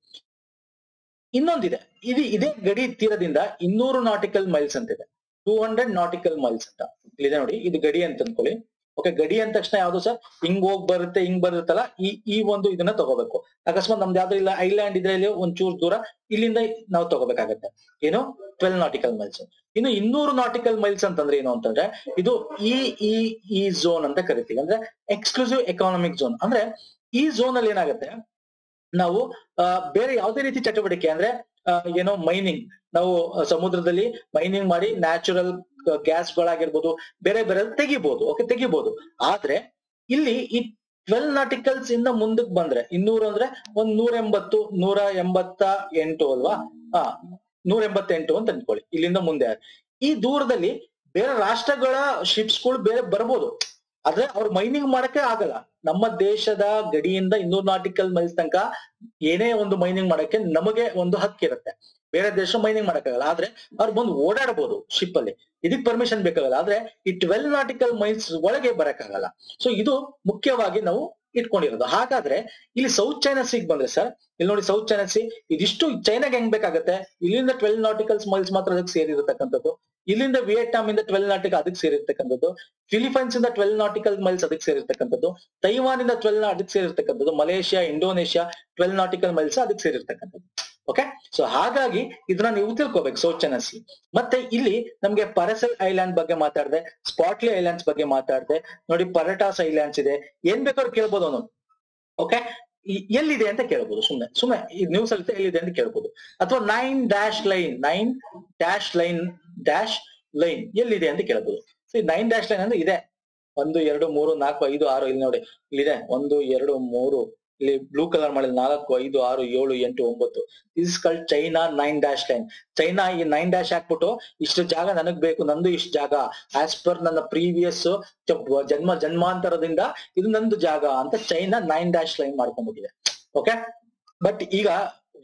ಇನ್ನೊಂದಿದೆ, ಇದು ಇದೇ ಗಡಿ ತೀರದಿಂದ ಇನ್ನೂರು ನಾಟಿಕಲ್ ಮೈಲ್ಸ್ ಅಂತ ಇದೆ, ಟೂ ಹಂಡ್ರೆಡ್ ನಾಟಿಕಲ್ ಮೈಲ್ಸ್ ಅಂತ ಇಲ್ಲಿದೆ ನೋಡಿ. ಇದು ಗಡಿ ಅಂತ ಅನ್ಕೊಳ್ಳಿ. ಓಕೆ, ಗಡಿ ಅಂದ ತಕ್ಷಣ ಯಾವ್ದು ಸರ್ ಹಿಂಗ್ ಹೋಗ್ ಬರುತ್ತೆ, ಹಿಂಗ್ ಬರುತ್ತಲ್ಲ, ಈ ಈ ಒಂದು ಇದನ್ನ ತಗೋಬೇಕು. ಅಕಸ್ಮಾತ್ ನಮ್ದು ಯಾವ್ದು ಇಲ್ಲ ಐಲ್ಯಾಂಡ್ ಇದ್ರೆ ಇಲ್ಲಿ ಒಂಚೂರು ದೂರ ಇಲ್ಲಿಂದ ನಾವು ತಗೋಬೇಕಾಗತ್ತೆ. ಏನು? Twelve nautical miles. ಇನ್ನು ಇನ್ನೂರು ನಾಟಿಕಲ್ ಮೈಲ್ಸ್ ಅಂತಂದ್ರೆ ಏನು ಅಂತಂದ್ರೆ, ಇದು ಇ ಇ ಈ ಝೋನ್ ಅಂತ ಕರಿತೀವಿ, ಅಂದ್ರೆ ಎಕ್ಸ್ಕ್ಲೂಸಿವ್ ಎಕಾನಮಿಕ್ ಝೋನ್. ಅಂದ್ರೆ ಈ ಝೋನ್ ಅಲ್ಲಿ ಏನಾಗುತ್ತೆ, ನಾವು ಅಹ್ ಬೇರೆ ಯಾವುದೇ ರೀತಿ ಚಟುವಟಿಕೆ ಅಂದ್ರೆ ಏನೋ ಮೈನಿಂಗ್, ನಾವು ಸಮುದ್ರದಲ್ಲಿ ಮೈನಿಂಗ್ ಮಾಡಿ ನ್ಯಾಚುರಲ್ ಗ್ಯಾಸ್ ಗಳಾಗಿರ್ಬೋದು, ಬೇರೆ ಬೇರೆ ತೆಗಿಬಹುದು. ಓಕೆ, ತೆಗಿಬಹುದು. ಆದ್ರೆ ಇಲ್ಲಿ ಈ ಟ್ವೆಲ್ ನಾಟಿಕಲ್ಸ್ ಇಂದ ಮುಂದಕ್ಕೆ ಬಂದ್ರೆ ಇನ್ನೂರು ಅಂದ್ರೆ ಒಂದ್ ನೂರ ಎಂಬತ್ತು ನೂರ ಎಂಬತ್ತ ಎಂಟು ಅಲ್ವಾ, ಹಾ ನೂರ ಎಂಬತ್ತೆಂಟು ಅಂತ ಅನ್ಕೊಳ್ಳಿ. ಇಲ್ಲಿಂದ ಮುಂದೆ ಈ ದೂರದಲ್ಲಿ ಬೇರೆ ರಾಷ್ಟ್ರಗಳ ಶಿಪ್ಸ್ ಗಳು ಬೇರೆ ಬರ್ಬೋದು, ಆದ್ರೆ ಅವ್ರು ಮೈನಿಂಗ್ ಮಾಡಕ್ಕೆ ಆಗಲ್ಲ. ನಮ್ಮ ದೇಶದ ಗಡಿಯಿಂದ ಇನ್ನೂರು ನಾಟಿಕಲ್ ಮೈಲ್ಸ್ ತನಕ ಏನೇ ಒಂದು ಮೈನಿಂಗ್ ಮಾಡಕ್ಕೆ ನಮಗೆ ಒಂದು ಹಕ್ಕಿರುತ್ತೆ. ಬೇರೆ ದೇಶ ಮೈನಿಂಗ್ ಮಾಡಕ್ಕಾಗಲ್ಲ, ಆದ್ರೆ ಅವ್ರು ಬಂದು ಓಡಾಡಬಹುದು ಶಿಪ್ ಅಲ್ಲಿ, ಇದಕ್ ಪರ್ಮಿಷನ್ ಬೇಕಾಗಲ್ಲ. ಆದ್ರೆ ಈ ಟ್ವೆಲ್ ನಾಟಿಕಲ್ ಮೈಲ್ಸ್ ಒಳಗೆ ಬರಕ್ಕಾಗಲ್ಲ. ಸೊ ಇದು ಮುಖ್ಯವಾಗಿ ನಾವು ಇಟ್ಕೊಂಡಿರೋದು. ಹಾಗಾದ್ರೆ ಇಲ್ಲಿ ಸೌತ್ ಚೈನಾ ಸಿಗ್ ಬಂದ್ರೆ ಸರ್, ಇಲ್ಲಿ ನೋಡಿ ಸೌತ್ ಚೈನಾ ಸಿ, ಇದಿಷ್ಟು ಚೈನಾಗೆ ಹೆಂಗ್ ಬೇಕಾಗತ್ತೆ? ಇಲ್ಲಿಂದ ಟ್ವೆಲ್ ನಾಟಿಕಲ್ಸ್ ಮೈಲ್ಸ್ ಮಾತ್ರ ಅದಕ್ಕೆ ಸೇರಿರತಕ್ಕಂಥದ್ದು, ಇಲ್ಲಿಂದ ವಿಯೆಟ್ನಾಂ ಇಂದ ಟ್ವೆಲ್ ನಾಟಿಕಲ್ ಅದಕ್ಕೆ ಸೇರಿರ್ತಕ್ಕಂಥದ್ದು, ಫಿಲಿಪೈನ್ಸ್ ಇಂದ ಟ್ವೆಲ್ ನಾಟಿಕಲ್ ಮೈಲ್ಸ್ ಅದಕ್ಕೆ ಸೇರಿರ್ತಕ್ಕಂಥದ್ದು, ತೈವಾನ್ ಇಂದ ಟ್ವೆಲ್ ಅದಕ್ಕೆ ಸೇರಿರ್ತಕ್ಕಂಥದ್ದು, Malaysia, Indonesia twelve nautical miles ಅದಕ್ಕೆ ಸೇರಿರ್ತಕ್ಕಂಥದ್ದು. ಓಕೆ, ಸೊ ಹಾಗಾಗಿ ಇದನ್ನ ನೀವು ತಿಳ್ಕೊಬೇಕು ಸೌತ್ ಚೈನಾ ಸಿ. ಮತ್ತೆ ಇಲ್ಲಿ ನಮ್ಗೆ ಪರಸೆಲ್ ಐಲ್ಯಾಂಡ್ ಬಗ್ಗೆ ಮಾತಾಡಿದೆ, ಸ್ಪಾಟ್ಲಿ ಐಲ್ಯಾಂಡ್ಸ್ ಬಗ್ಗೆ ಮಾತಾಡಿದೆ ನೋಡಿ, ಪರಟಾಸ್ ಐಲ್ಯಾಂಡ್ಸ್ ಇದೆ. ಏನ್ ಬೇಕಾದ್ರೂ ಕೇಳ್ಬೋದು ಅವನು. ಓಕೆ, ಎಲ್ಲಿದೆ ಅಂತ ಕೇಳ್ಬೋದು, ಸುಮ್ನೆ ಸುಮ್ನೆ ಈ ನ್ಯೂಸ್ ಅಲ್ಲಿ ಎಲ್ಲಿದೆ ಅಂತ ಕೇಳ್ಬೋದು. ಅಥವಾ nine dash line, nine dash line dash line ಎಲ್ಲಿದೆ ಅಂತ ಕೇಳ್ಬೋದು. ಸೊ ಈ ನೈನ್ ಡ್ಯಾಶ್ ಲೈನ್ ಅಂದ್ರೆ ಇದೆ, ಒಂದು ಎರಡು ಮೂರು ನಾಲ್ಕು ಐದು ಆರು, ಇಲ್ಲಿ ನೋಡಿ ಇಲ್ಲಿದೆ ಒಂದು ಎರಡು ಮೂರು, ಇಲ್ಲಿ ಬ್ಲೂ ಕಲರ್ ಮಾಡಿದ ನಾಲ್ಕು ಐದು ಆರು ಏಳು ಎಂಟು ಒಂಬತ್ತು. Is called China nine dash line. China ಈ ನೈನ್ ಡ್ಯಾಶ್ ಹಾಕ್ಬಿಟ್ಟು ಇಷ್ಟು ಜಾಗ ನನಗ್ ಬೇಕು, ನಂದು ಇಷ್ಟು ಜಾಗ ಆಸ್ ಪರ್ ನನ್ನ ಪ್ರೀವಿಯಸ್ ಜನ್ಮ ಜನ್ಮಾಂತರದಿಂದ ಇದು ನಂದು ಜಾಗ ಅಂತ ಚೈನಾ ನೈನ್ ಡ್ಯಾಶ್ ಲೈನ್ ಮಾಡ್ಕೊಂಡ್ಬಿಟ್ಟಿದೆ. ಓಕೆ, ಬಟ್ ಈಗ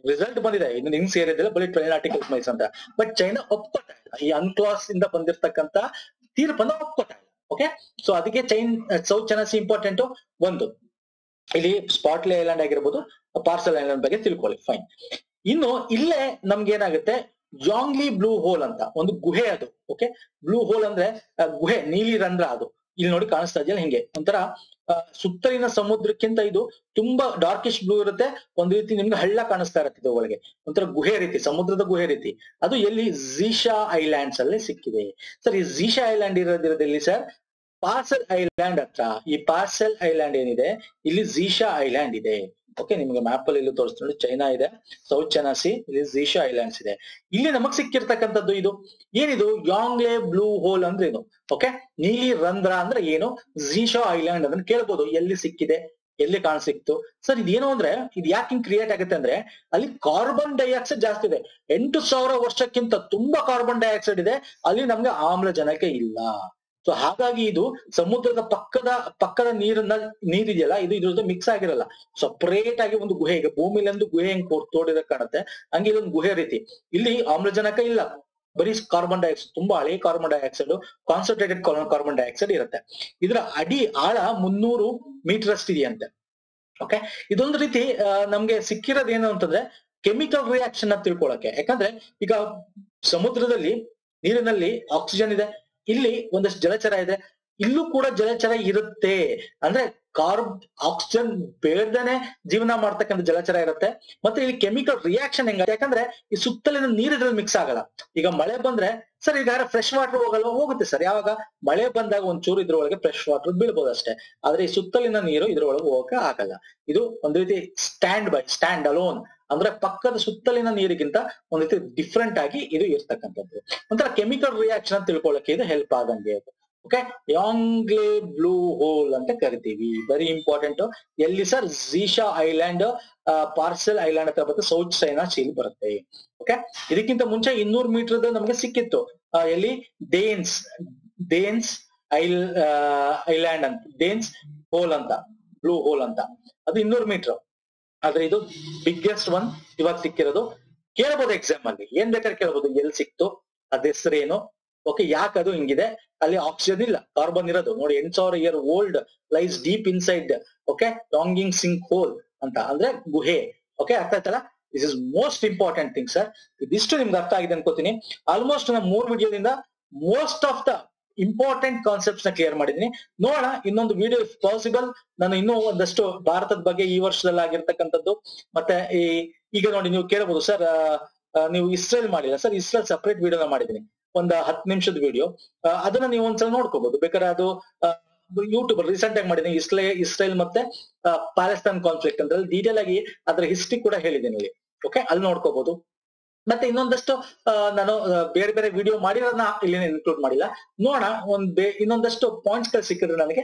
ರಿಸಲ್ಟ್ ಬಂದಿದೆ, ಇನ್ನು ನಿಂಗ್ ಸೇರಿದಿಲ್ಲ, ಬರೀ ಟ್ರೈನ್ ಆರ್ಟಿಕಲ್ಸ್ ಮೈಸ್ ಅಂತ. ಬಟ್ ಚೈನಾ ಒಪ್ಕೋತಾ ಇಲ್ಲ, ಈ ಅನ್ಕ್ಲಾಸ್ ಇಂದ ಬಂದಿರತಕ್ಕಂತ ತೀರ್ಪನ್ನ ಒಪ್ಕೋತಾ ಇಲ್ಲ. ಓಕೆ, ಸೊ ಅದಕ್ಕೆ ಚೈನ್ ಸೌತ್ ಚೈನಾ ಸೀ ಇಂಪಾರ್ಟೆಂಟ್. ಒಂದು ಇಲ್ಲಿ ಸ್ಪಾಟ್ಲಿ ಐಲ್ಯಾಂಡ್ ಆಗಿರ್ಬೋದು, ಪಾರ್ಸಲ್ ಐಲ್ಯಾಂಡ್ ಬಗ್ಗೆ ತಿಳ್ಕೊಳ್ಳಿ, ಫೈನ್. ಇನ್ನು ಇಲ್ಲೇ ನಮ್ಗೆ ಏನಾಗುತ್ತೆ, ಜಾಂಗ್ಲಿ ಬ್ಲೂ ಹೋಲ್ ಅಂತ ಒಂದು ಗುಹೆ ಅದು. ಓಕೆ, ಬ್ಲೂ ಹೋಲ್ ಅಂದ್ರೆ ಗುಹೆ, ನೀಲಿ ರಂಧ್ರ ಅದು. ಇಲ್ಲಿ ನೋಡಿ ಕಾಣಿಸ್ತಾ ಇದೆಯಲ್ಲ, ಹಿಂಗೆ ಒಂಥರ ಸುತ್ತಲಿನ ಸಮುದ್ರಕ್ಕಿಂತ ಇದು ತುಂಬಾ ಡಾರ್ಕಿಶ್ ಬ್ಲೂ ಇರುತ್ತೆ. ಒಂದ್ ರೀತಿ ನಿಮ್ಗೆ ಹಳ್ಳ ಕಾಣಿಸ್ತಾ ಇರುತ್ತೆ ಒಳಗೆ, ಒಂಥರ ಗುಹೆ ರೀತಿ, ಸಮುದ್ರದ ಗುಹೆ ರೀತಿ. ಅದು ಎಲ್ಲಿ, ಝೀಶಾ ಐಲ್ಯಾಂಡ್ಸ್ ಅಲ್ಲಿ ಸಿಕ್ಕಿದೆ ಸರ್. ಈ ಝೀಶಾ ಐಲ್ಯಾಂಡ್ ಇರೋದಿರೋದು ಎಲ್ಲಿ ಸರ್, ಪಾರ್ಸಲ್ ಐಲ್ಯಾಂಡ್ ಹತ್ರ. ಈ ಪಾರ್ಸಲ್ ಐಲ್ಯಾಂಡ್ ಏನಿದೆ ಇಲ್ಲಿ ಝೀಶಾ ಐಲ್ಯಾಂಡ್ ಇದೆ. ಓಕೆ, ನಿಮ್ಗೆ ಮ್ಯಾಪ್ ಅಲ್ಲಿ ಇಲ್ಲಿ ತೋರಿಸ್ತೀನಿ, ಚೈನಾ ಇದೆ, ಸೌತ್ ಚೈನಾ ಸಿ, ಇಲ್ಲಿ ಝೀಶಾ ಐಲ್ಯಾಂಡ್ಸ್ ಇದೆ. ಇಲ್ಲಿ ನಮಗ್ ಸಿಕ್ಕಿರ್ತಕ್ಕಂಥದ್ದು ಇದು ಏನಿದು, ಯಾಂಗ್ಲೆ ಬ್ಲೂ ಹೋಲ್ ಅಂದ್ರೆ ಏನು, ಓಕೆ, ನೀಲಿ ರಂಧ್ರ ಅಂದ್ರೆ ಏನು, ಝೀಶಾ ಐಲ್ಯಾಂಡ್ ಅದನ್ನ ಕೇಳ್ಬೋದು, ಎಲ್ಲಿ ಸಿಕ್ಕಿದೆ, ಎಲ್ಲಿ ಕಾಣಸಿಕ್ತು ಸರ್. ಇದೇನು ಅಂದ್ರೆ, ಇದು ಯಾಕೆ ಹಿಂಗ್ ಕ್ರಿಯೇಟ್ ಆಗುತ್ತೆ ಅಂದ್ರೆ, ಅಲ್ಲಿ ಕಾರ್ಬನ್ ಡೈಆಕ್ಸೈಡ್ ಜಾಸ್ತಿ ಇದೆ. ಎಂಟು ಸಾವಿರ ವರ್ಷಕ್ಕಿಂತ ತುಂಬಾ ಕಾರ್ಬನ್ ಡೈಆಕ್ಸೈಡ್ ಇದೆ ಅಲ್ಲಿ, ನಮ್ಗೆ ಆಮ್ಲಜನಕ ಇಲ್ಲ. ಸೊ ಹಾಗಾಗಿ ಇದು ಸಮುದ್ರದ ಪಕ್ಕದ ಪಕ್ಕದ ನೀರನ್ನ ನೀರಿದೆಯಲ್ಲ, ಇದು ಇದ್ರದ್ದು ಮಿಕ್ಸ್ ಆಗಿರಲ್ಲ, ಸಪರೇಟ್ ಆಗಿ ಒಂದು ಗುಹೆ. ಈಗ ಭೂಮಿಲಿ ಒಂದು ಗುಹೆ ಹೆಂಗ್ ತೋಡಿದ ಕಾಣುತ್ತೆ, ಹಂಗೆ ಇದೊಂದು ಗುಹೆ ರೀತಿ. ಇಲ್ಲಿ ಆಮ್ಲಜನಕ ಇಲ್ಲ, ಬರೀ ಕಾರ್ಬನ್ ಡೈಆಕ್ಸೈಡ್, ತುಂಬಾ ಹಳೆ carbon dioxide, concentrated carbon dioxide ಇರುತ್ತೆ. ಇದರ ಅಡಿ ಆಳ ಮುನ್ನೂರು ಮೀಟರ್ ಅಷ್ಟು ಇದೆಯಂತೆ. ಓಕೆ, ಇದೊಂದು ರೀತಿ ನಮ್ಗೆ ಸಿಕ್ಕಿರೋದು ಏನು ಅಂತಂದ್ರೆ ಕೆಮಿಕಲ್ ರಿಯಾಕ್ಷನ್ ಅಂತ ತಿಳ್ಕೊಳಕ್ಕೆ. ಯಾಕಂದ್ರೆ ಈಗ ಸಮುದ್ರದಲ್ಲಿ ನೀರಿನಲ್ಲಿ ಆಕ್ಸಿಜನ್ ಇದೆ, ಇಲ್ಲಿ ಒಂದಷ್ಟು ಜಲಚರ ಇದೆ, ಇಲ್ಲೂ ಕೂಡ ಜಲಚರ ಇರುತ್ತೆ. ಅಂದ್ರೆ ಕಾರ್ಬ್ ಆಕ್ಸಿಜನ್ ಬೇಡದೇನೆ ಜೀವನ ಮಾಡ್ತಕ್ಕಂಥ ಜಲಚರ ಇರುತ್ತೆ. ಮತ್ತೆ ಇಲ್ಲಿ ಕೆಮಿಕಲ್ ರಿಯಾಕ್ಷನ್ ಹೆಂಗ, ಯಾಕಂದ್ರೆ ಈ ಸುತ್ತಲಿನ ನೀರು ಇದ್ರಲ್ಲಿ ಮಿಕ್ಸ್ ಆಗಲ್ಲ. ಈಗ ಮಳೆ ಬಂದ್ರೆ ಸರ್, ಈಗ ಫ್ರೆಶ್ ವಾಟರ್ ಹೋಗಲ್ಲ, ಹೋಗುತ್ತೆ ಸರ್. ಯಾವಾಗ ಮಳೆ ಬಂದಾಗ ಒಂದ್ ಚೂರು ಇದ್ರೊಳಗೆ ಫ್ರೆಶ್ ವಾಟರ್ ಬೀಳ್ಬೋದು ಅಷ್ಟೇ, ಆದ್ರೆ ಈ ಸುತ್ತಲಿನ ನೀರು ಇದ್ರೊಳಗೆ ಹೋಗಕ್ಕೆ ಆಗಲ್ಲ. ಇದು ಒಂದ್ ರೀತಿ ಸ್ಟ್ಯಾಂಡ್ ಬೈ, ಸ್ಟ್ಯಾಂಡ್ ಅಲೋನ್ ಅಂದ್ರೆ ಪಕ್ಕದ ಸುತ್ತಲಿನ ನೀರಿಗಿಂತ ಒಂದ್ ರೀತಿ ಡಿಫ್ರೆಂಟ್ ಆಗಿ ಇದು ಇರ್ತಕ್ಕಂಥದ್ದು. ಒಂಥರ ಕೆಮಿಕಲ್ ರಿಯಾಕ್ಷನ್ ಅಂತ ತಿಳ್ಕೊಳ್ಳಕ್ಕೆ ಇದು ಹೆಲ್ಪ್ ಆಗಂಗೆ ಅದು. ಓಕೆ, ಯಾಂಗ್ಲೆ ಬ್ಲೂ ಹೋಲ್ ಅಂತ ಕರಿತೀವಿ, ವೆರಿ ಇಂಪಾರ್ಟೆಂಟ್. ಎಲ್ಲಿ sir, Xisha island, Paracel island ಹತ್ರ ಬರುತ್ತೆ, ಸೌತ್ ಚೈನಾ ಸೀಲ್ ಬರುತ್ತೆ. ಓಕೆ, ಇದಕ್ಕಿಂತ ಮುಂಚೆ ಇನ್ನೂರು ಮೀಟರ್ ನಮಗೆ ಸಿಕ್ಕಿತ್ತು, ಎಲ್ಲಿ, ಡೇನ್ಸ್ ಡೇನ್ಸ್ ಐಲ್ ಐಲ್ಯಾಂಡ್ ಅಂತ, ಡೇನ್ಸ್ ಹೋಲ್ ಅಂತ, ಬ್ಲೂ ಹೋಲ್ ಅಂತ, ಅದು ಇನ್ನೂರು ಮೀಟರ್. ಆದ್ರೆ ಇದು ಬಿಗ್ಗೆಸ್ಟ್ ಒನ್ ಇವಾಗ ಸಿಕ್ಕಿರೋದು. ಕೇಳ್ಬೋದು ಎಕ್ಸಾಮ್ ಅಲ್ಲಿ, ಏನ್ ಬೇಕಾದ್ರೆ ಕೇಳ್ಬೋದು, ಎಲ್ಲಿ ಸಿಕ್ತು, ಅದ ಹೆಸರೇನು, ಓಕೆ, ಯಾಕೆ ಅದು ಹಿಂಗಿದೆ, ಅಲ್ಲಿ ಆಕ್ಸಿಜನ್ ಇಲ್ಲ, ಕಾರ್ಬನ್ ಇರೋದು ನೋಡಿ, ಎಂಟ್ ಸಾವಿರ year old lies deep inside. Okay, ಲಾಂಗಿಂಗ್ ಸಿಂಕ್ ಹೋಲ್ ಅಂತ ಅಂದ್ರೆ ಗುಹೆ. ಓಕೆ, ಅರ್ಥ ಆಯ್ತಲ್ಲ, this is most important thing sir. ಇದಿಷ್ಟು ನಿಮ್ಗೆ ಅರ್ಥ ಆಗಿದೆ ಅನ್ಕೋತೀನಿ. ಆಲ್ಮೋಸ್ಟ್ ನಾನು ಮೂರ್ ವಿಡಿಯೋದಿಂದ most of the important concepts ನ ಕ್ಲಿಯರ್ ಮಾಡಿದೀನಿ. ನೋಡೋಣ ಇನ್ನೊಂದು ವಿಡಿಯೋ ಇಫ್ ಪಾಸಿಬಲ್, ನಾನು ಇನ್ನೂ ಒಂದಷ್ಟು ಭಾರತದ ಬಗ್ಗೆ ಈ ವರ್ಷದಲ್ಲಿ ಆಗಿರ್ತಕ್ಕಂಥದ್ದು, ಮತ್ತೆ ಈ ಈಗ ನೋಡಿ ನೀವು ಕೇಳಬಹುದು ಸರ್, ನೀವು ಇಸ್ರೇಲ್ ಮಾಡಿಲ್ಲ ಸರ್, ಇಸ್ರೇಲ್ ಸಪರೇಟ್ ವಿಡಿಯೋನ ಮಾಡಿದೀನಿ, ಒಂದ್ ಹತ್ತು ನಿಮಿಷದ ವಿಡಿಯೋ, ಅದನ್ನ ನೀವು ಒಂದ್ಸಲ ನೋಡ್ಕೋಬಹುದು ಬೇಕಾದ್ರೆ. ಅದು ಯೂಟ್ಯೂಬ್ ರೀಸೆಂಟ್ ಆಗಿ ಮಾಡಿದೀನಿ, ಇಸ್ರೇ ಇಸ್ರೇಲ್ ಮತ್ತೆ ಪ್ಯಾಲೆಸ್ತೈನ್ ಕಾನ್ಫ್ಲಿಕ್ಟ್ ಅಂತ ಡೀಟೇಲ್ ಆಗಿ ಅದ್ರ ಹಿಸ್ಟ್ರಿ ಕೂಡ ಹೇಳಿದ್ದೀನಿ ಇಲ್ಲಿ. ಓಕೆ, ಅಲ್ಲಿ ನೋಡ್ಕೋಬಹುದು. ಮತ್ತೆ ಇನ್ನೊಂದಷ್ಟು ನಾನು ಬೇರೆ ಬೇರೆ ವಿಡಿಯೋ ಮಾಡಿರೋದನ್ನ ಇಲ್ಲಿ ಇನ್ಕ್ಲೂಡ್ ಮಾಡಿಲ್ಲ. ನೋಡೋಣ, ಒಂದ್ ಬೇ ಇನ್ನೊಂದಷ್ಟು ಪಾಯಿಂಟ್ಸ್ ಗಳು ಸಿಕ್ಕಿದ್ರೆ ನನಗೆ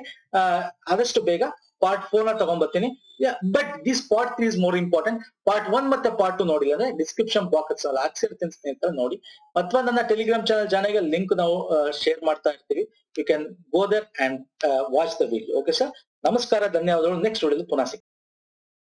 ಆದಷ್ಟು ಬೇಗ ಪಾರ್ಟ್ ಫೋರ್ ನ ತಗೊಂಡ್ಬರ್ತೀನಿ. But this part three is more important. Part one ಮತ್ತೆ ಪಾರ್ಟ್ ಟು ನೋಡಿಲ್ಲ ಅಂದ್ರೆ ಡಿಸ್ಕ್ರಿಪ್ಷನ್ ಬಾಕ್ಸ್ ಅಲ್ಲಿ ಹಾಕ್ಸಿರ್ತೀನಿ ಸ್ನೇಹಿತರೆ, ನೋಡಿ. ಅಥವಾ ನನ್ನ ಟೆಲಿಗ್ರಾಮ್ ಚಾನಲ್ ಜಾಯ್ನ್ ಲಿಂಕ್ ನಾವು ಶೇರ್ ಮಾಡ್ತಾ ಇರ್ತೀವಿ, you can go there and watch the video. Okay sir, ನಮಸ್ಕಾರ, ಧನ್ಯವಾದಗಳು. ನೆಕ್ಸ್ಟ್ ವಿಡಿಯೋದಲ್ಲಿ ಪುನಃ ಸಿಗ್ತೀನಿ.